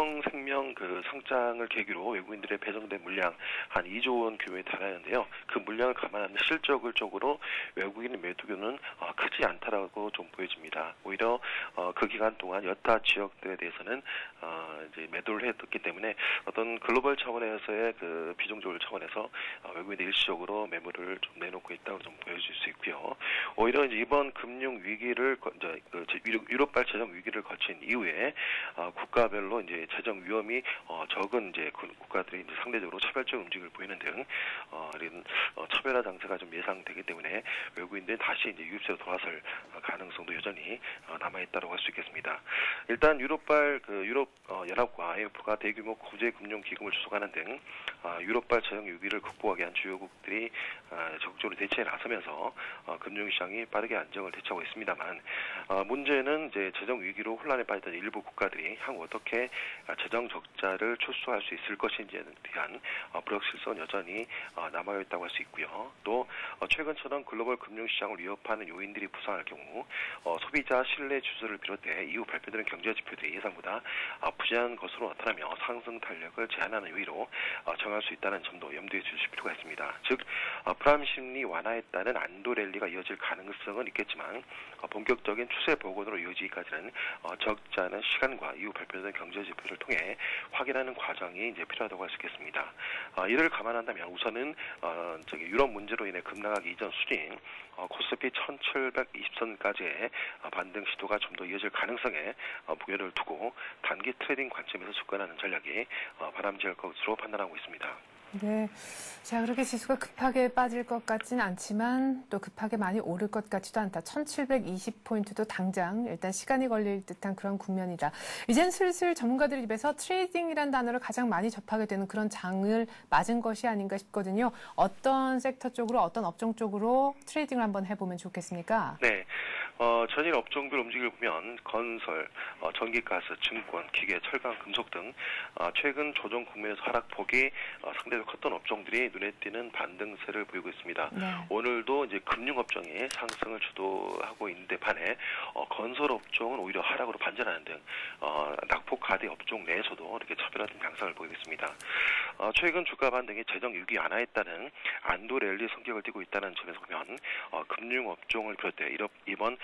[SPEAKER 4] 삼성생명 그 상장을 계기로 외국인들의 배정된 물량 한 이조 원 규모에 달하는데요. 그 물량을 감안하면 실적으로 외국인의 매도균은 어, 크지 않다라고 좀 보여집니다. 오히려 어, 그 기간 동안 여타 지역들에 대해서는 어, 이제 매도를 했기 때문에 어떤 글로벌 차원에서의 그 비중 조절 차원에서 어, 외국인들 일시적으로 매물을 좀 내놓고 있다고 좀 보여질 수 있고요. 오히려 이제 이번 금융 위기를 이제 그 유럽발 재정 위기를 거친 이후에 어, 국가별로 이제 재정 위험이 어, 적은 이제 국가들이 이제 상대적으로 차별적 움직임을 보이는 등 어, 이런 어, 차별화 장세가 좀 예상되기 때문에 외국인들이 다시 이제 유입세로 돌아설 가능성도 여전히 어, 남아 있다고 할 수 있겠습니다. 일단 유럽발 그 유럽 어, 연합과 아이엠에프가 대규모 구제 금융 기금을 주석하는 등 어, 유럽발 재정 위기를 극복하기 위한 주요국들이 어, 적극적으로 대처에 나서면서 어, 금융시장이 빠르게 안정을 되찾고 있습니다만. 어, 문제는 이제 재정 위기로 혼란에 빠졌던 일부 국가들이 향후 어떻게 재정 적자를 축소할 수 있을 것인지에 대한 어, 불확실성은 여전히 어, 남아 있다고 할 수 있고요. 또 어, 최근처럼 글로벌 금융시장을 위협하는 요인들이 부상할 경우 어, 소비자 신뢰 지수를 비롯해 이후 발표되는 경제 지표들이 예상보다 어, 부진한 것으로 나타나며 상승 탄력을 제한하는 요인으로 어, 정할 수 있다는 점도 염두에 두실 필요가 있습니다. 즉 어, 불안 심리 완화에 따른 안도 랠리가 이어질 가능성은 있겠지만 어, 본격적인 추세 복원으로 이어지기까지는 어, 적지 않은 시간과 이후 발표된 경제 지표를 통해 확인하는 과정이 이제 필요하다고 할 수 있겠습니다. 어, 이를 감안한다면 우선은 어, 저기 유럽 문제로 인해 급락하기 이전 수준인 어, 코스피 천칠백이십 선까지의 어, 반등 시도가 좀 더 이어질 가능성에 어, 무게를 두고 단기 트레이딩 관점에서 접근하는 전략이 어, 바람직할 것으로 판단하고 있습니다.
[SPEAKER 1] 네. 자, 그렇게 지수가 급하게 빠질 것 같지는 않지만 또 급하게 많이 오를 것 같지도 않다. 천칠백이십 포인트도 당장 일단 시간이 걸릴 듯한 그런 국면이다. 이젠 슬슬 전문가들 입에서 트레이딩이라는 단어를 가장 많이 접하게 되는 그런 장을 맞은 것이 아닌가 싶거든요. 어떤 섹터 쪽으로 어떤 업종 쪽으로 트레이딩을 한번 해보면 좋겠습니까?
[SPEAKER 4] 네. 어, 전일 업종별 움직임을 보면 건설, 어, 전기가스, 증권, 기계, 철강, 금속 등 어, 최근 조정 국면에서 하락폭이 어, 상대적으로 컸던 업종들이 눈에 띄는 반등세를 보이고 있습니다. 네. 오늘도 이제 금융업종이 상승을 주도하고 있는데 반해 어, 건설업종은 오히려 하락으로 반전하는 등 어, 낙폭 가대 업종 내에서도 이렇게 차별화된 양상을 보이고 있습니다. 어, 최근 주가 반등이 재정 위기 완화에 따른 안도 랠리 성격을 띠고 있다는 점에서 보면 어, 금융업종을 비롯해 이번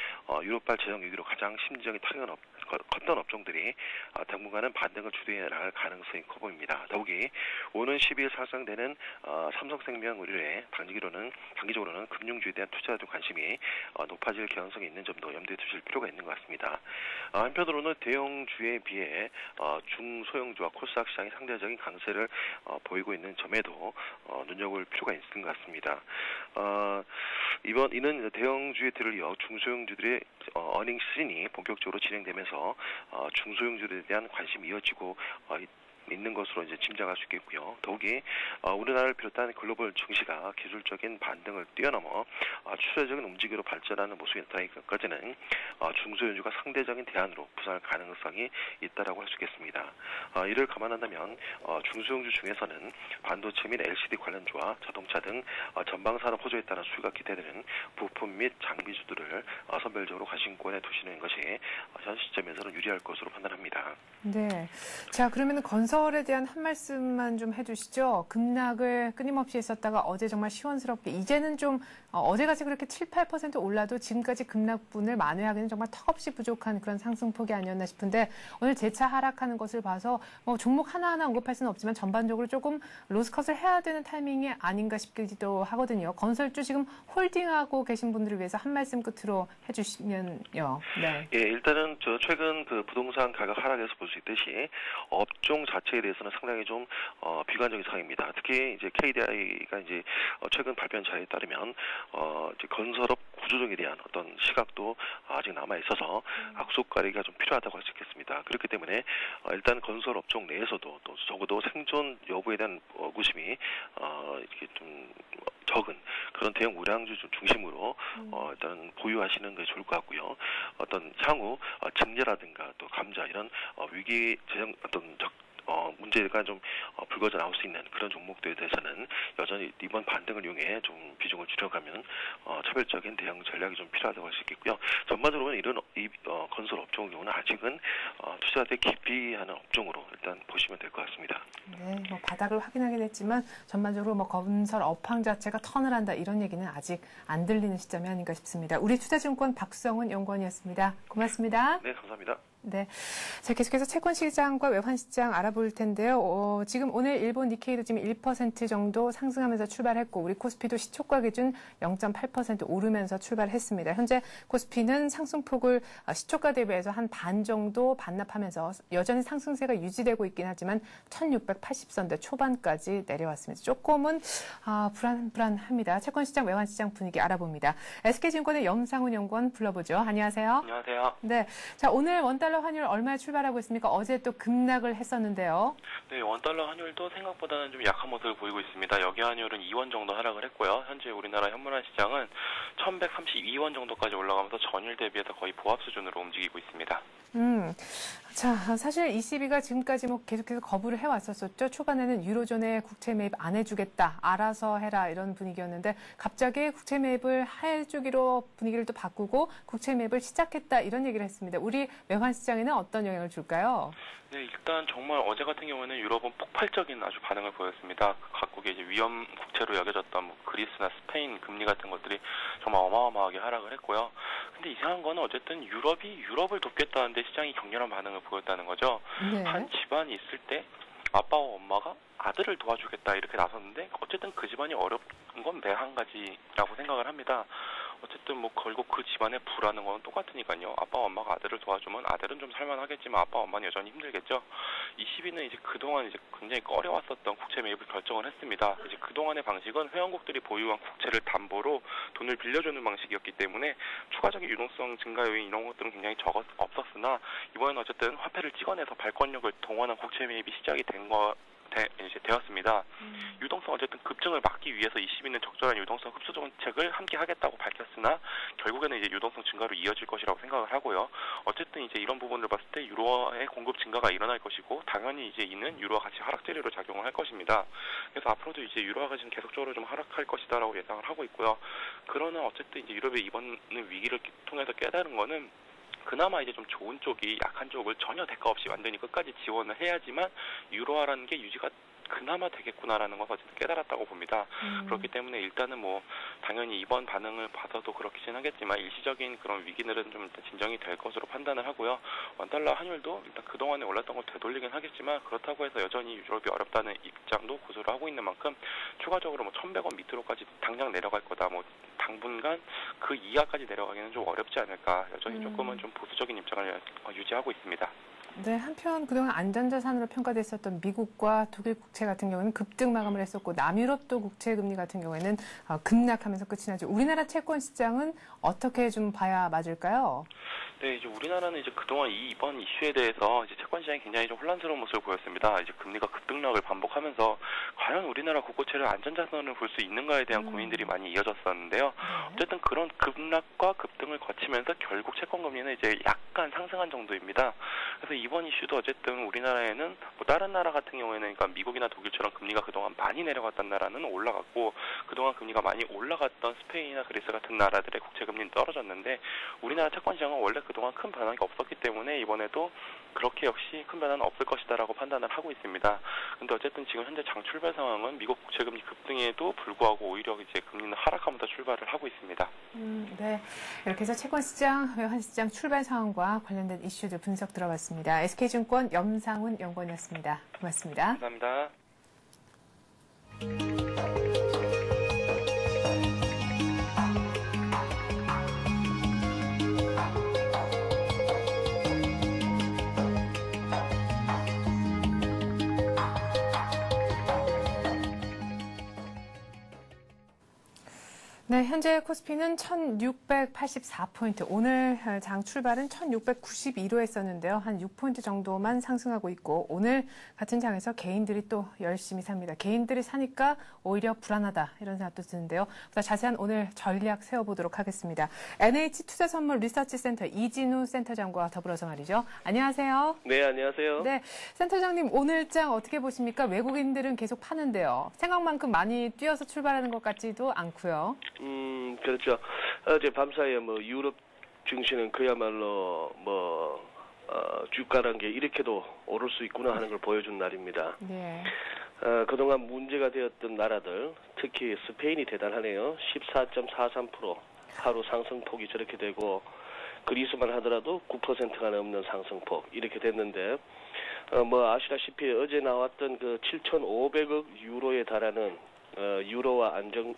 [SPEAKER 4] 어, 유럽발 재정 위기로 가장 심리적인 타격은 없, 컸던 업종들이 어, 당분간은 반등을 주도해 나갈 가능성이 커 보입니다. 더욱이 오는 십이일 상장되는 어, 삼성생명 의뢰 단기로는 단기적으로는 금융주에 대한 투자자 관심이 어, 높아질 개연성이 있는 점도 염두에 두실 필요가 있는 것 같습니다. 어, 한편으로는 대형주에 비해 어, 중소형주와 코스닥 시장이 상대적인 강세를 어, 보이고 있는 점에도 어, 눈여볼 필요가 있는 것 같습니다. 어, 이번 이는 대형주들을 이어 중소형주들의 어, 어닝 시즌이 본격적으로 진행되면서 어, 중소형주들에 대한 관심이 이어지고 어, 있는 것으로 이제 짐작할 수 있겠고요. 더욱이 어, 우리나라를 비롯한 글로벌 증시가 기술적인 반등을 뛰어넘어 어, 추세적인 움직임으로 발전하는 모습이 나타나기까지는 어, 중소형주가 상대적인 대안으로 부상할 가능성이 있다라고 할 수 있겠습니다. 어, 이를 감안한다면 어, 중소형주 중에서는 반도체 및 엘시디 관련주와 자동차 등 어, 전방산업 호조에 따른 수요가 기대되는 부품 및 장비주들을 어, 선별적으로 관심권에 두시는 것이 어, 현 시점에서는 유리할 것으로 판단합니다.
[SPEAKER 1] 네. 자, 그러면 건설에 대한 한 말씀만 좀 해주시죠. 급락을 끊임없이 했었다가 어제 정말 시원스럽게 이제는 좀 어, 어제같이 그렇게 칠, 팔 퍼센트 올라도 지금까지 급락분을 만회하기는 정말 턱없이 부족한 그런 상승폭이 아니었나 싶은데 오늘 재차 하락하는 것을 봐서 뭐 종목 하나하나 언급할 수는 없지만 전반적으로 조금 로스컷을 해야 되는 타이밍이 아닌가 싶기도 하거든요. 건설주 지금 홀딩하고 계신 분들을 위해서 한 말씀 끝으로 해주시면요. 네.
[SPEAKER 4] 예, 일단은 저 최근 그 부동산 가격 하락에서 볼 수 있듯이 업종 자체에 대해서는 상당히 좀 어, 비관적인 상황입니다. 특히 이제 케이디아이가 이제 어, 최근 발표한 자료에 따르면 어, 이제 건설업 구조조정에 대한 어떤 시각도 아직 남아 있어서 악속 가리기가 좀 필요하다고 할 수 있겠습니다. 그렇기 때문에 어, 일단 건설 업종 내에서도 또 적어도 생존 여부에 대한 어, 의구심이 어, 이렇게 좀 적은 그런 대형 우량주 중심으로
[SPEAKER 1] 음.
[SPEAKER 4] 어, 일단 보유하시는 게 좋을 것 같고요. 어떤 향후 어, 증여라든가 또 감자 이런 어, 위기 재정 어떤 적 어, 문제가 좀 어, 불거져 나올 수 있는 그런 종목들에 대해서는 여전히 이번 반등을 이용해 좀 비중을 줄여가면 어, 차별적인 대응 전략이 좀 필요하다고 할 수 있겠고요. 전반적으로는 이런 이 어, 건설 업종 경우는 아직은 어, 투자대 기피하는 업종으로 일단 보시면 될 것 같습니다.
[SPEAKER 1] 네, 뭐 바닥을 확인하긴 했지만 전반적으로 뭐 건설 업황 자체가 턴을 한다 이런 얘기는 아직 안 들리는 시점이 아닌가 싶습니다. 우리 투자증권 박성훈 연구원이었습니다. 고맙습니다.
[SPEAKER 4] 네, 감사합니다.
[SPEAKER 1] 네, 자 계속해서 채권 시장과 외환 시장 알아볼 텐데요. 어, 지금 오늘 일본 니케이도 지금 일 퍼센트 정도 상승하면서 출발했고 우리 코스피도 시초가 기준 영 점 팔 퍼센트 오르면서 출발했습니다. 현재 코스피는 상승폭을 시초가 대비해서 한 반 정도 반납하면서 여전히 상승세가 유지되고 있긴 하지만 천육백팔십 선대 초반까지 내려왔습니다. 조금은 아, 불안불안합니다. 채권 시장, 외환 시장 분위기 알아봅니다. 에스케이증권의 염상훈 연구원 불러보죠. 안녕하세요.
[SPEAKER 5] 안녕하세요.
[SPEAKER 1] 네, 자 오늘 원달러 환율 얼마에 출발하고 있습니까? 어제 또 급락을 했었는데요.
[SPEAKER 5] 네, 원달러 환율도 생각보다는 좀 약한 모습을 보이고 있습니다. 여기 환율은 이 원 정도 하락을 했고요. 현재 우리나라 현물환 시장은 천백삼십이 원 정도까지 올라가면서 전일 대비해서 거의 보합 수준으로 움직이고 있습니다.
[SPEAKER 1] 음, 자 사실 이씨비가 지금까지 뭐 계속해서 거부를 해왔었었죠. 초반에는 유로존에 국채 매입 안 해주겠다, 알아서 해라 이런 분위기였는데 갑자기 국채 매입을 해주기로 분위기를 또 바꾸고 국채 매입을 시작했다 이런 얘기를 했습니다. 우리 외환 시장에는 어떤 영향을 줄까요?
[SPEAKER 5] 네, 일단 정말 어제 같은 경우에는 유럽은 폭발적인 아주 반응을 보였습니다. 각국의 이제 위험 국채로 여겨졌던 뭐 그리스나 스페인 금리 같은 것들이 정말 어마어마하게 하락을 했고요. 근데 이상한 거는 어쨌든 유럽이 유럽을 돕겠다는데 시장이 격렬한 반응을 보였다는 거죠.
[SPEAKER 1] 네.
[SPEAKER 5] 한 집안이 있을 때 아빠와 엄마가 아들을 도와주겠다 이렇게 나섰는데 어쨌든 그 집안이 어려운 건 매 한 가지라고 생각을 합니다. 어쨌든 뭐 결국 그 집안에 불하는 건 똑같으니까요. 아빠와 엄마가 아들을 도와주면 아들은 좀 살만하겠지만 아빠와 엄마는 여전히 힘들겠죠. 이씨비는 이제 그동안 이제 굉장히 꺼려왔었던 국채 매입을 결정을 했습니다. 이제 그동안의 방식은 회원국들이 보유한 국채를 담보로 돈을 빌려주는 방식이었기 때문에 추가적인 유동성 증가 요인 이런 것들은 굉장히 적었 없었으나 이번에는 어쨌든 화폐를 찍어내서 발권력을 동원한 국채 매입이 시작이 된 거. 되, 이제 되었습니다. 음. 유동성 어쨌든 급증을 막기 위해서 이씨비는 적절한 유동성 흡수 정책을 함께 하겠다고 밝혔으나 결국에는 이제 유동성 증가로 이어질 것이라고 생각을 하고요. 어쨌든 이제 이런 부분을 봤을 때 유로화의 공급 증가가 일어날 것이고 당연히 이제 이는 유로화 가치 하락 재료로 작용을 할 것입니다. 그래서 앞으로도 이제 유로화가 지금 계속적으로 좀 하락할 것이다라고 예상을 하고 있고요. 그러나 어쨌든 이제 유럽의 이번 위기를 통해서 깨달은 거는 그나마 이제 좀 좋은 쪽이 약한 쪽을 전혀 대가 없이 완전히 끝까지 지원을 해야지만 유로화라는 게 유지가 그나마 되겠구나라는 것을 어쨌든 깨달았다고 봅니다.
[SPEAKER 1] 음.
[SPEAKER 5] 그렇기 때문에 일단은 뭐 당연히 이번 반응을 봐서도 그렇긴 하겠지만 일시적인 그런 위기들은 좀 일단 진정이 될 것으로 판단을 하고요. 원달러 환율도 일단 그동안에 올랐던 걸 되돌리긴 하겠지만 그렇다고 해서 여전히 유럽이 어렵다는 입장도 고수를 하고 있는 만큼 추가적으로 뭐 천백 원 밑으로까지 당장 내려갈 거다. 뭐 당분간 그 이하까지 내려가기는 좀 어렵지 않을까. 여전히 조금은 좀 보수적인 입장을 유지하고 있습니다.
[SPEAKER 1] 네, 한편 그동안 안전자산으로 평가됐었던 미국과 독일 국채 같은 경우는 급등 마감을 했었고 남유럽도 국채 금리 같은 경우에는 급락하면서 끝이 나죠. 우리나라 채권 시장은 어떻게 좀 봐야 맞을까요?
[SPEAKER 5] 네, 이제 우리나라는 이제 그동안 이 이번 이슈에 대해서 이제 채권 시장이 굉장히 좀 혼란스러운 모습을 보였습니다. 이제 금리가 급등락을 반복하면서 과연 우리나라 국고채를 안전자산으로 볼 수 있는가에 대한
[SPEAKER 1] 음.
[SPEAKER 5] 고민들이 많이 이어졌었는데요.
[SPEAKER 1] 네.
[SPEAKER 5] 어쨌든 그런 급락과 급등을 거치면서 결국 채권 금리는 이제 약간 상승한 정도입니다. 그래서 이번 이슈도 어쨌든 우리나라에는 뭐 다른 나라 같은 경우에는 그러니까 미국이나 독일처럼 금리가 그동안 많이 내려갔던 나라는 올라갔고 그동안 금리가 많이 올라갔던 스페인이나 그리스 같은 나라들의 국채 금리는 떨어졌는데 우리나라 채권 시장은 원래 그동안 큰 변화가 없었기 때문에 이번에도 그렇게 역시 큰 변화는 없을 것이다라고 판단을 하고 있습니다. 근데 어쨌든 지금 현재 장 출발 상황은 미국 국채 금리 급등에도 불구하고 오히려 이제 금리는 하락하면서 출발을 하고 있습니다.
[SPEAKER 1] 음, 네. 이렇게 해서 채권 시장, 외환 시장 출발 상황과 관련된 이슈들 분석 들어봤습니다. 에스케이증권 염상훈 연구원이었습니다. 고맙습니다.
[SPEAKER 5] 감사합니다.
[SPEAKER 1] 네, 현재 코스피는 천육백팔십사 포인트, 오늘 장 출발은 천육백구십이 로 했었는데요. 한 육 포인트 정도만 상승하고 있고 오늘 같은 장에서 개인들이 또 열심히 삽니다. 개인들이 사니까 오히려 불안하다 이런 생각도 드는데요. 보다 자세한 오늘 전략 세워보도록 하겠습니다. 엔에이치투자선물 리서치센터 이진우 센터장과 더불어서 말이죠. 안녕하세요.
[SPEAKER 6] 네, 안녕하세요.
[SPEAKER 1] 네, 센터장님 오늘 장 어떻게 보십니까? 외국인들은 계속 파는데요. 생각만큼 많이 뛰어서 출발하는 것 같지도 않고요.
[SPEAKER 6] 음, 그렇죠. 어제 밤사이에 뭐 유럽 증시는 그야말로 뭐 어, 주가란 게 이렇게도 오를 수 있구나 하는 걸 보여준 날입니다.
[SPEAKER 1] 네.
[SPEAKER 6] 어, 그동안 문제가 되었던 나라들, 특히 스페인이 대단하네요. 십사 점 사삼 퍼센트 하루 상승폭이 저렇게 되고 그리스만 하더라도 구 퍼센트가 넘는 상승폭 이렇게 됐는데 어, 뭐 아시다시피 어제 나왔던 그 칠천오백억 유로에 달하는 어, 유로와 안정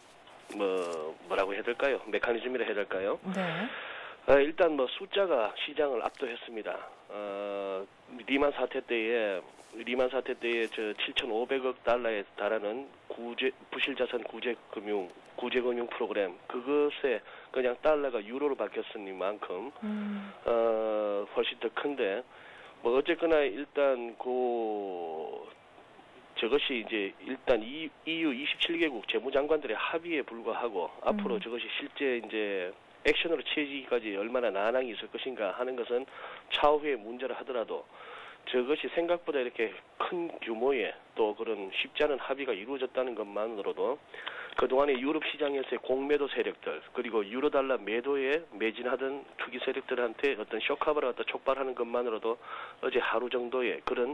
[SPEAKER 6] 뭐 뭐라고 해야 될까요? 메커니즘이라 해야 될까요?
[SPEAKER 1] 네.
[SPEAKER 6] 어, 일단 뭐 숫자가 시장을 압도했습니다. 어, 리만 사태 때에 리만 사태 때에 저 칠천오백억 달러에 달하는 구제 부실자산 구제 금융 구제 금융 프로그램 그것에 그냥 달러가 유로로 바뀌었으니만큼
[SPEAKER 1] 음.
[SPEAKER 6] 어, 훨씬 더 큰데 뭐 어쨌거나 일단 그 저것이 이제 일단 이유 이십칠 개국 재무장관들의 합의에 불과하고 음. 앞으로 저것이 실제 이제 액션으로 취해지기까지 얼마나 난항이 있을 것인가 하는 것은 차후의 문제라 하더라도 저것이 생각보다 이렇게 큰 규모의 또 그런 쉽지 않은 합의가 이루어졌다는 것만으로도 그동안에 유럽 시장에서의 공매도 세력들 그리고 유로달러 매도에 매진하던 투기 세력들한테 어떤 쇼크압을 갖다 촉발하는 것만으로도 어제 하루 정도의 그런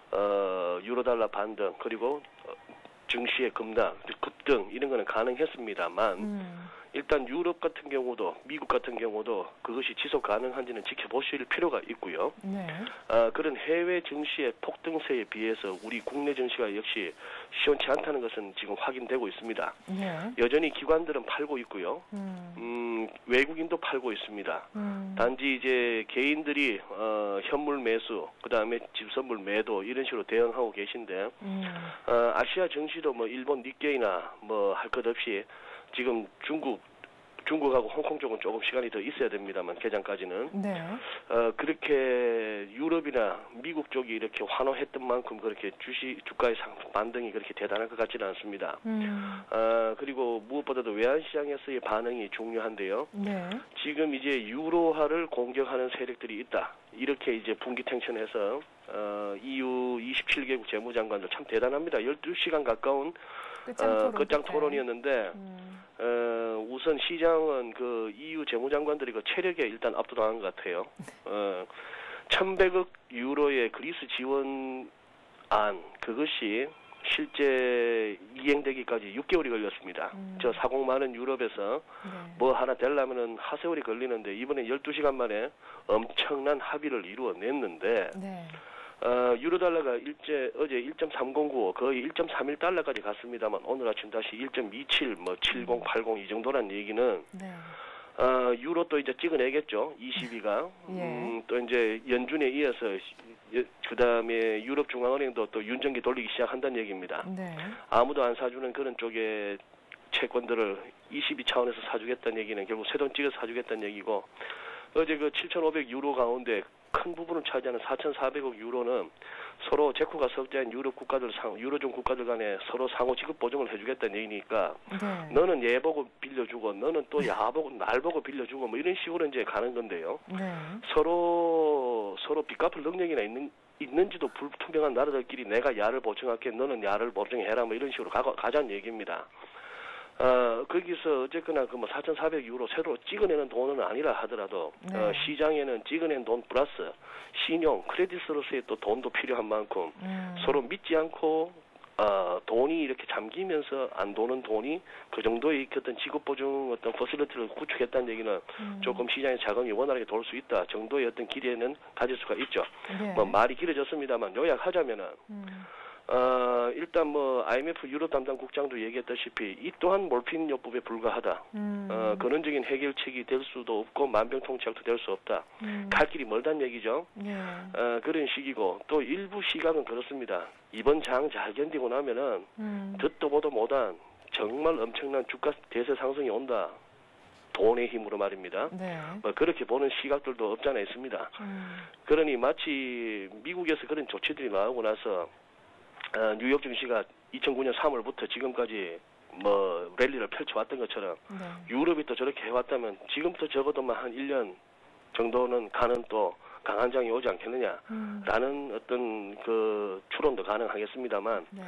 [SPEAKER 6] 어, 유로달러 반등 그리고 어, 증시의 급락, 급등 이런 거는 가능했습니다만
[SPEAKER 1] 음.
[SPEAKER 6] 일단 유럽 같은 경우도 미국 같은 경우도 그것이 지속 가능한지는 지켜보실 필요가 있고요.
[SPEAKER 1] 네.
[SPEAKER 6] 아, 그런 해외 증시의 폭등세에 비해서 우리 국내 증시가 역시 시원치 않다는 것은 지금 확인되고 있습니다.
[SPEAKER 1] 네.
[SPEAKER 6] 여전히 기관들은 팔고 있고요.
[SPEAKER 1] 음.
[SPEAKER 6] 음, 외국인도 팔고 있습니다.
[SPEAKER 1] 음.
[SPEAKER 6] 단지 이제 개인들이 어, 현물 매수, 그 다음에 집선물 매도 이런 식으로 대응하고 계신데
[SPEAKER 1] 음.
[SPEAKER 6] 어, 아시아 증시도 뭐 일본 니케이나 뭐 할 것 없이 지금 중국, 중국하고 홍콩 쪽은 조금 시간이 더 있어야 됩니다만 개장까지는
[SPEAKER 1] 네.
[SPEAKER 6] 어, 그렇게 유럽이나 미국 쪽이 이렇게 환호했던 만큼 그렇게 주시 주가의 상 반등이 그렇게 대단할 것 같지는 않습니다.
[SPEAKER 1] 음.
[SPEAKER 6] 어, 그리고 무엇보다도 외환시장에서의 반응이 중요한데요.
[SPEAKER 1] 네.
[SPEAKER 6] 지금 이제 유로화를 공격하는 세력들이 있다. 이렇게 이제 분기탱천해서 어, 이유 이십칠 개국 재무장관들 참 대단합니다. 열두 시간 가까운
[SPEAKER 1] 끝장,
[SPEAKER 6] 어,
[SPEAKER 1] 토론
[SPEAKER 6] 끝장
[SPEAKER 1] 끝에.
[SPEAKER 6] 토론이었는데
[SPEAKER 1] 음.
[SPEAKER 6] 어, 우선 시장은 그 이유 재무장관들이 그 체력에 일단 압도당한 것 같아요. 어, 천백억 유로의 그리스 지원안 그것이 실제 이행되기까지 육 개월이 걸렸습니다.
[SPEAKER 1] 음.
[SPEAKER 6] 저 사공 많은 유럽에서
[SPEAKER 1] 네.
[SPEAKER 6] 뭐 하나 되려면은 하세월이 걸리는데 이번에 열두 시간 만에 엄청난 합의를 이루어냈는데
[SPEAKER 1] 네.
[SPEAKER 6] 어, 유로 달러가 일제 어제 일 점 삼공구오 거의 일 점 삼일 달러까지 갔습니다만 오늘 아침 다시 일 점 이칠 뭐 칠십, 팔십 이 정도란 얘기는
[SPEAKER 1] 네.
[SPEAKER 6] 어, 유로 또 이제 찍어내겠죠. 이십이가.
[SPEAKER 1] 예.
[SPEAKER 6] 음, 또 이제 연준에 이어서 그 다음에 유럽 중앙은행도 또 윤전기 돌리기 시작한다는 얘기입니다.
[SPEAKER 1] 네.
[SPEAKER 6] 아무도 안 사주는 그런 쪽의 채권들을 이십이 차원에서 사주겠다는 얘기는 결국 새 돈 찍어서 사주겠다는 얘기고 어제 그 칠천오백 유로 가운데 큰 부분을 차지하는 사천사백억 유로는 서로 제코가 석자인 유럽 국가들 상 유로존 국가들 간에 서로 상호 지급 보증을 해주겠다는 얘기니까
[SPEAKER 1] 네.
[SPEAKER 6] 너는 얘 보고 빌려주고 너는 또 야 보고 날 보고 빌려주고 뭐 이런 식으로 이제 가는 건데요.
[SPEAKER 1] 네.
[SPEAKER 6] 서로 서로 빚 갚을 능력이나 있는 있는지도 불투명한 나라들끼리 내가 야를 보증할게 너는 야를 보증해라 뭐 이런 식으로 가, 가자는 얘기입니다. 어, 거기서 어쨌거나 그 뭐 사천사백 유로 새로 찍어내는 돈은 아니라 하더라도
[SPEAKER 1] 네.
[SPEAKER 6] 어, 시장에는 찍어낸 돈 플러스 신용, 크레딧으로서의 또 돈도 필요한 만큼
[SPEAKER 1] 음.
[SPEAKER 6] 서로 믿지 않고 어, 돈이 이렇게 잠기면서 안 도는 돈이 그 정도의 어떤 지급보증 어떤 퍼실리티를 구축했다는 얘기는
[SPEAKER 1] 음.
[SPEAKER 6] 조금 시장의 자금이 원활하게 돌 수 있다 정도의 어떤 기대는 가질 수가 있죠.
[SPEAKER 1] 네.
[SPEAKER 6] 뭐 말이 길어졌습니다만 요약하자면은
[SPEAKER 1] 음.
[SPEAKER 6] 어, 일단 뭐 아이엠에프 유럽 담당 국장도 얘기했다시피 이 또한 몰핀요법에 불과하다.
[SPEAKER 1] 음.
[SPEAKER 6] 어, 근원적인 해결책이 될 수도 없고 만병통치약도 될 수 없다.
[SPEAKER 1] 음.
[SPEAKER 6] 갈 길이 멀다는 얘기죠.
[SPEAKER 1] 네.
[SPEAKER 6] 어, 그런 식이고 또 일부 시각은 그렇습니다. 이번 장 잘 견디고 나면은
[SPEAKER 1] 음.
[SPEAKER 6] 듣도 보도 못한 정말 엄청난 주가 대세 상승이 온다. 돈의 힘으로 말입니다.
[SPEAKER 1] 네.
[SPEAKER 6] 뭐 그렇게 보는 시각들도 없지 않아 있습니다.
[SPEAKER 1] 음.
[SPEAKER 6] 그러니 마치 미국에서 그런 조치들이 나오고 나서 어, 뉴욕 증시가 이천구 년 삼월부터 지금까지 뭐 랠리를 펼쳐왔던 것처럼
[SPEAKER 1] 네.
[SPEAKER 6] 유럽이 또 저렇게 해왔다면 지금부터 적어도만 한 일 년 정도는 가는 또 강한 장이 오지 않겠느냐라는
[SPEAKER 1] 음.
[SPEAKER 6] 어떤 그 추론도 가능하겠습니다만
[SPEAKER 1] 네.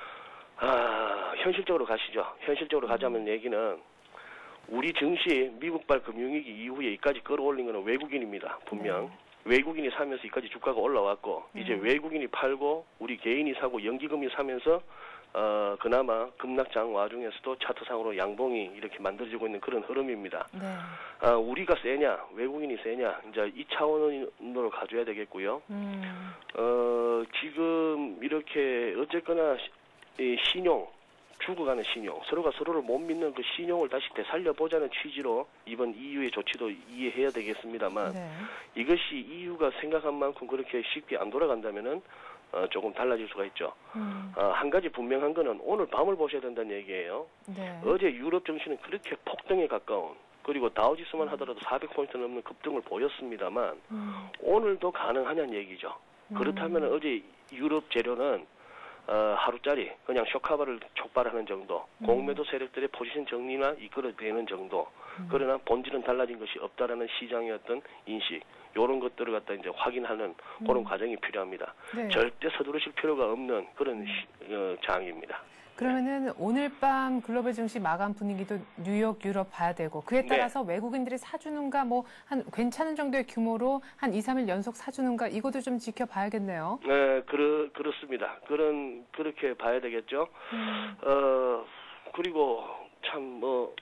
[SPEAKER 6] 아, 현실적으로 가시죠. 현실적으로 가자면 얘기는 우리 증시 미국발 금융위기 이후에 이까지 끌어올린 것은 외국인입니다. 분명.
[SPEAKER 1] 네.
[SPEAKER 6] 외국인이 사면서 이까지 주가가 올라왔고
[SPEAKER 1] 네.
[SPEAKER 6] 이제 외국인이 팔고 우리 개인이 사고 연기금이 사면서 어, 그나마 급락장 와중에서도 차트상으로 양봉이 이렇게 만들어지고 있는 그런 흐름입니다.
[SPEAKER 1] 네.
[SPEAKER 6] 아, 우리가 세냐, 외국인이 세냐, 이제 이 차원으로 가져야 되겠고요.
[SPEAKER 1] 음.
[SPEAKER 6] 어, 지금 이렇게 어쨌거나 이 신용, 죽어가는 신용, 서로가 서로를 못 믿는 그 신용을 다시 되살려보자는 취지로 이번 이유의 조치도 이해해야 되겠습니다만
[SPEAKER 1] 네.
[SPEAKER 6] 이것이 이유가 생각한 만큼 그렇게 쉽게 안 돌아간다면은 어, 조금 달라질 수가 있죠.
[SPEAKER 1] 음.
[SPEAKER 6] 어, 한 가지 분명한 거는 오늘 밤을 보셔야 된다는 얘기예요.
[SPEAKER 1] 네.
[SPEAKER 6] 어제 유럽 증시는 그렇게 폭등에 가까운 그리고 다우지수만 하더라도 사백 포인트 넘는 급등을 보였습니다만
[SPEAKER 1] 음.
[SPEAKER 6] 오늘도 가능하냐는 얘기죠. 그렇다면
[SPEAKER 1] 음.
[SPEAKER 6] 어제 유럽 재료는 어, 하루짜리 그냥 쇼카바를 촉발하는 정도,
[SPEAKER 1] 음.
[SPEAKER 6] 공매도 세력들의 포지션 정리나 이끌어내는 정도.
[SPEAKER 1] 음.
[SPEAKER 6] 그러나 본질은 달라진 것이 없다라는 시장의 어떤 인식, 이런 것들을 갖다 이제 확인하는 그런
[SPEAKER 1] 음.
[SPEAKER 6] 과정이 필요합니다.
[SPEAKER 1] 네.
[SPEAKER 6] 절대 서두르실 필요가 없는 그런 시, 어, 장입니다.
[SPEAKER 1] 그러면은 오늘 밤 글로벌 증시 마감 분위기도 뉴욕, 유럽 봐야 되고 그에
[SPEAKER 6] 네.
[SPEAKER 1] 따라서 외국인들이 사주는가 뭐 한 괜찮은 정도의 규모로 한 이, 삼 일 연속 사주는가 이것도 좀 지켜봐야겠네요.
[SPEAKER 6] 네, 그렇, 그렇습니다. 그런, 그렇게 봐야 되겠죠.
[SPEAKER 1] 음.
[SPEAKER 6] 어, 그리고 참 뭐,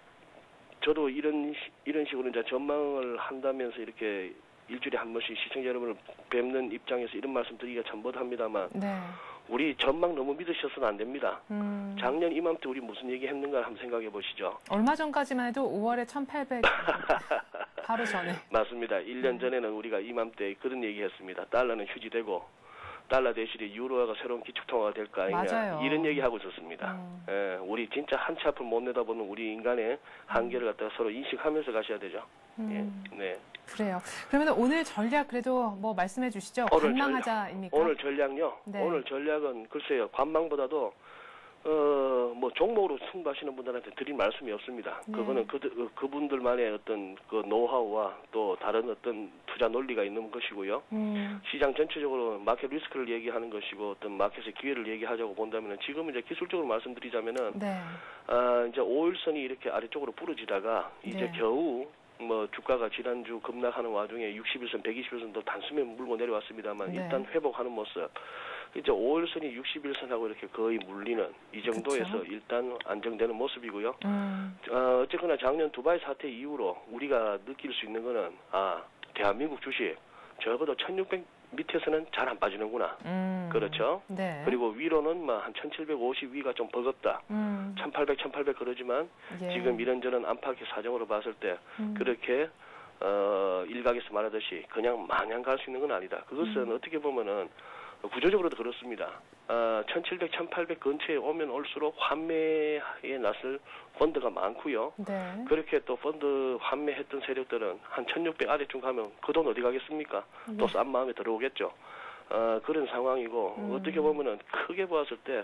[SPEAKER 6] 저도 이런, 시- 이런 식으로 이제 전망을 한다면서 이렇게 일주일에 한 번씩 시청자 여러분을 뵙는 입장에서 이런 말씀 드리기가 참 못합니다만,
[SPEAKER 1] 네.
[SPEAKER 6] 우리 전망 너무 믿으셔서는 안 됩니다.
[SPEAKER 1] 음.
[SPEAKER 6] 작년 이맘때 우리 무슨 얘기 했는가 한번 생각해 보시죠.
[SPEAKER 1] 얼마 전까지만 해도 오월에 천팔백 바로 전에.
[SPEAKER 6] 맞습니다. 일 년
[SPEAKER 1] 음.
[SPEAKER 6] 전에는 우리가 이맘때 그런 얘기 했습니다. 달러는 휴지되고 달러 대신에 유로화가 새로운 기축통화가 될 거 아니냐.
[SPEAKER 1] 맞아요.
[SPEAKER 6] 이런 얘기 하고 있었습니다.
[SPEAKER 1] 음.
[SPEAKER 6] 예, 우리 진짜 한 치 앞을 못 내다보는 우리 인간의 한계를 갖다가 서로 인식하면서 가셔야 되죠.
[SPEAKER 1] 음.
[SPEAKER 6] 예, 네.
[SPEAKER 1] 그래요. 그러면 오늘 전략 그래도 뭐 말씀해 주시죠.
[SPEAKER 6] 오늘
[SPEAKER 1] 관망하자입니까?
[SPEAKER 6] 오늘 전략요.
[SPEAKER 1] 네.
[SPEAKER 6] 오늘 전략은 글쎄요. 관망보다도 어, 뭐 종목으로 승부하시는 분들한테 드릴 말씀이 없습니다.
[SPEAKER 1] 네.
[SPEAKER 6] 그거는 그, 그 그분들만의 어떤 그 노하우와 또 다른 어떤 투자 논리가 있는 것이고요.
[SPEAKER 1] 음.
[SPEAKER 6] 시장 전체적으로 마켓 리스크를 얘기하는 것이고 어떤 마켓의 기회를 얘기하자고 본다면은 지금 이제 기술적으로 말씀드리자면은
[SPEAKER 1] 네.
[SPEAKER 6] 아, 이제 오일선이 이렇게 아래쪽으로 부러지다가 이제
[SPEAKER 1] 네.
[SPEAKER 6] 겨우 뭐 주가가 지난주 급락하는 와중에 육십 일선, 백이십 일선도 단숨에 물고 내려왔습니다만
[SPEAKER 1] 네.
[SPEAKER 6] 일단 회복하는 모습. 이제 오일선이 육십일선하고 이렇게 거의 물리는 이 정도에서
[SPEAKER 1] 그쵸?
[SPEAKER 6] 일단 안정되는 모습이고요.
[SPEAKER 1] 음.
[SPEAKER 6] 어, 어쨌거나 작년 두바이 사태 이후로 우리가 느낄 수 있는 거는 아 대한민국 주식 적어도 천육백 밑에서는 잘 안 빠지는구나.
[SPEAKER 1] 음.
[SPEAKER 6] 그렇죠.
[SPEAKER 1] 네.
[SPEAKER 6] 그리고 위로는 뭐 한 천칠백오십 위가 좀 버겁다.
[SPEAKER 1] 음.
[SPEAKER 6] 천팔백, 천팔백 그러지만
[SPEAKER 1] 예.
[SPEAKER 6] 지금 이런저런 안팎의 사정으로 봤을 때
[SPEAKER 1] 음.
[SPEAKER 6] 그렇게 어, 일각에서 말하듯이 그냥 마냥 갈 수 있는 건 아니다. 그것은
[SPEAKER 1] 음.
[SPEAKER 6] 어떻게 보면은 구조적으로도 그렇습니다. 어, 천칠백, 천팔백 근처에 오면 올수록 환매에 나설 펀드가 많고요.
[SPEAKER 1] 네.
[SPEAKER 6] 그렇게 또 펀드 환매했던 세력들은 한 천육백 아래쯤 가면 그 돈 어디 가겠습니까?
[SPEAKER 1] 네.
[SPEAKER 6] 또 싼 마음에 들어오겠죠. 어, 그런 상황이고
[SPEAKER 1] 음.
[SPEAKER 6] 어떻게 보면은 크게 보았을 때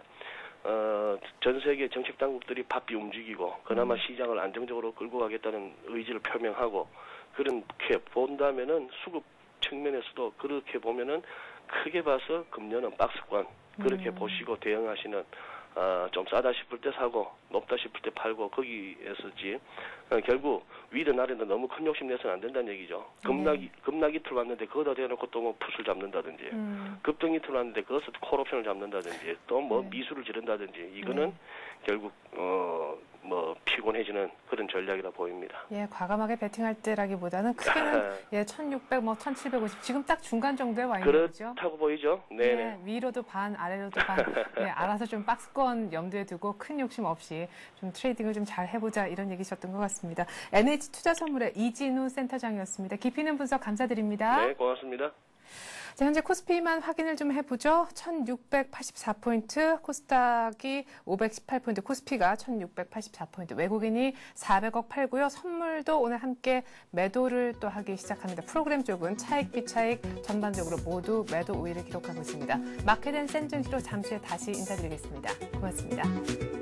[SPEAKER 6] 어, 전 세계 정책 당국들이 바삐 움직이고 그나마
[SPEAKER 1] 음.
[SPEAKER 6] 시장을 안정적으로 끌고 가겠다는 의지를 표명하고 그렇게 본다면은 수급 측면에서도 그렇게 보면은 크게 봐서 금년은 박스권 그렇게
[SPEAKER 1] 음.
[SPEAKER 6] 보시고 대응하시는 어, 좀 싸다 싶을 때 사고 높다 싶을 때 팔고 거기에서지 어, 결국 위든 아래든 너무 큰 욕심 내서는 안 된다는 얘기죠. 급락이 급락 이틀 왔는데 그거다 대놓고 또 뭐 풋을 잡는다든지
[SPEAKER 1] 음.
[SPEAKER 6] 급등 이틀 왔는데 그것을 콜옵션을 잡는다든지 또 뭐
[SPEAKER 1] 네.
[SPEAKER 6] 미수를 지른다든지 이거는
[SPEAKER 1] 네.
[SPEAKER 6] 결국 어, 뭐 피곤해지는 그런 전략이라 보입니다.
[SPEAKER 1] 예, 과감하게 베팅할 때라기보다는 크게는 예, 천육백, 뭐 천칠백오십 지금 딱 중간 정도에 와 있는 거죠.
[SPEAKER 6] 그렇다고 보이죠? 네네.
[SPEAKER 1] 예, 위로도 반, 아래로도 반. 예, 알아서 좀 박스권 염두에 두고 큰 욕심 없이 좀 트레이딩을 좀 잘 해보자 이런 얘기셨던 것 같습니다. 엔에이치투자선물의 이진우 센터장이었습니다. 깊이 있는 분석 감사드립니다.
[SPEAKER 6] 네, 고맙습니다.
[SPEAKER 1] 자, 현재 코스피만 확인을 좀 해보죠. 천육백팔십사 포인트, 코스닥이 오백십팔 포인트, 코스피가 천육백팔십사 포인트. 외국인이 사백억 팔고요. 선물도 오늘 함께 매도를 또 하기 시작합니다. 프로그램 쪽은 차익, 비차익 전반적으로 모두 매도 우위를 기록하고 있습니다. 마켓앤 센증시로 잠시 후에 다시 인사드리겠습니다. 고맙습니다.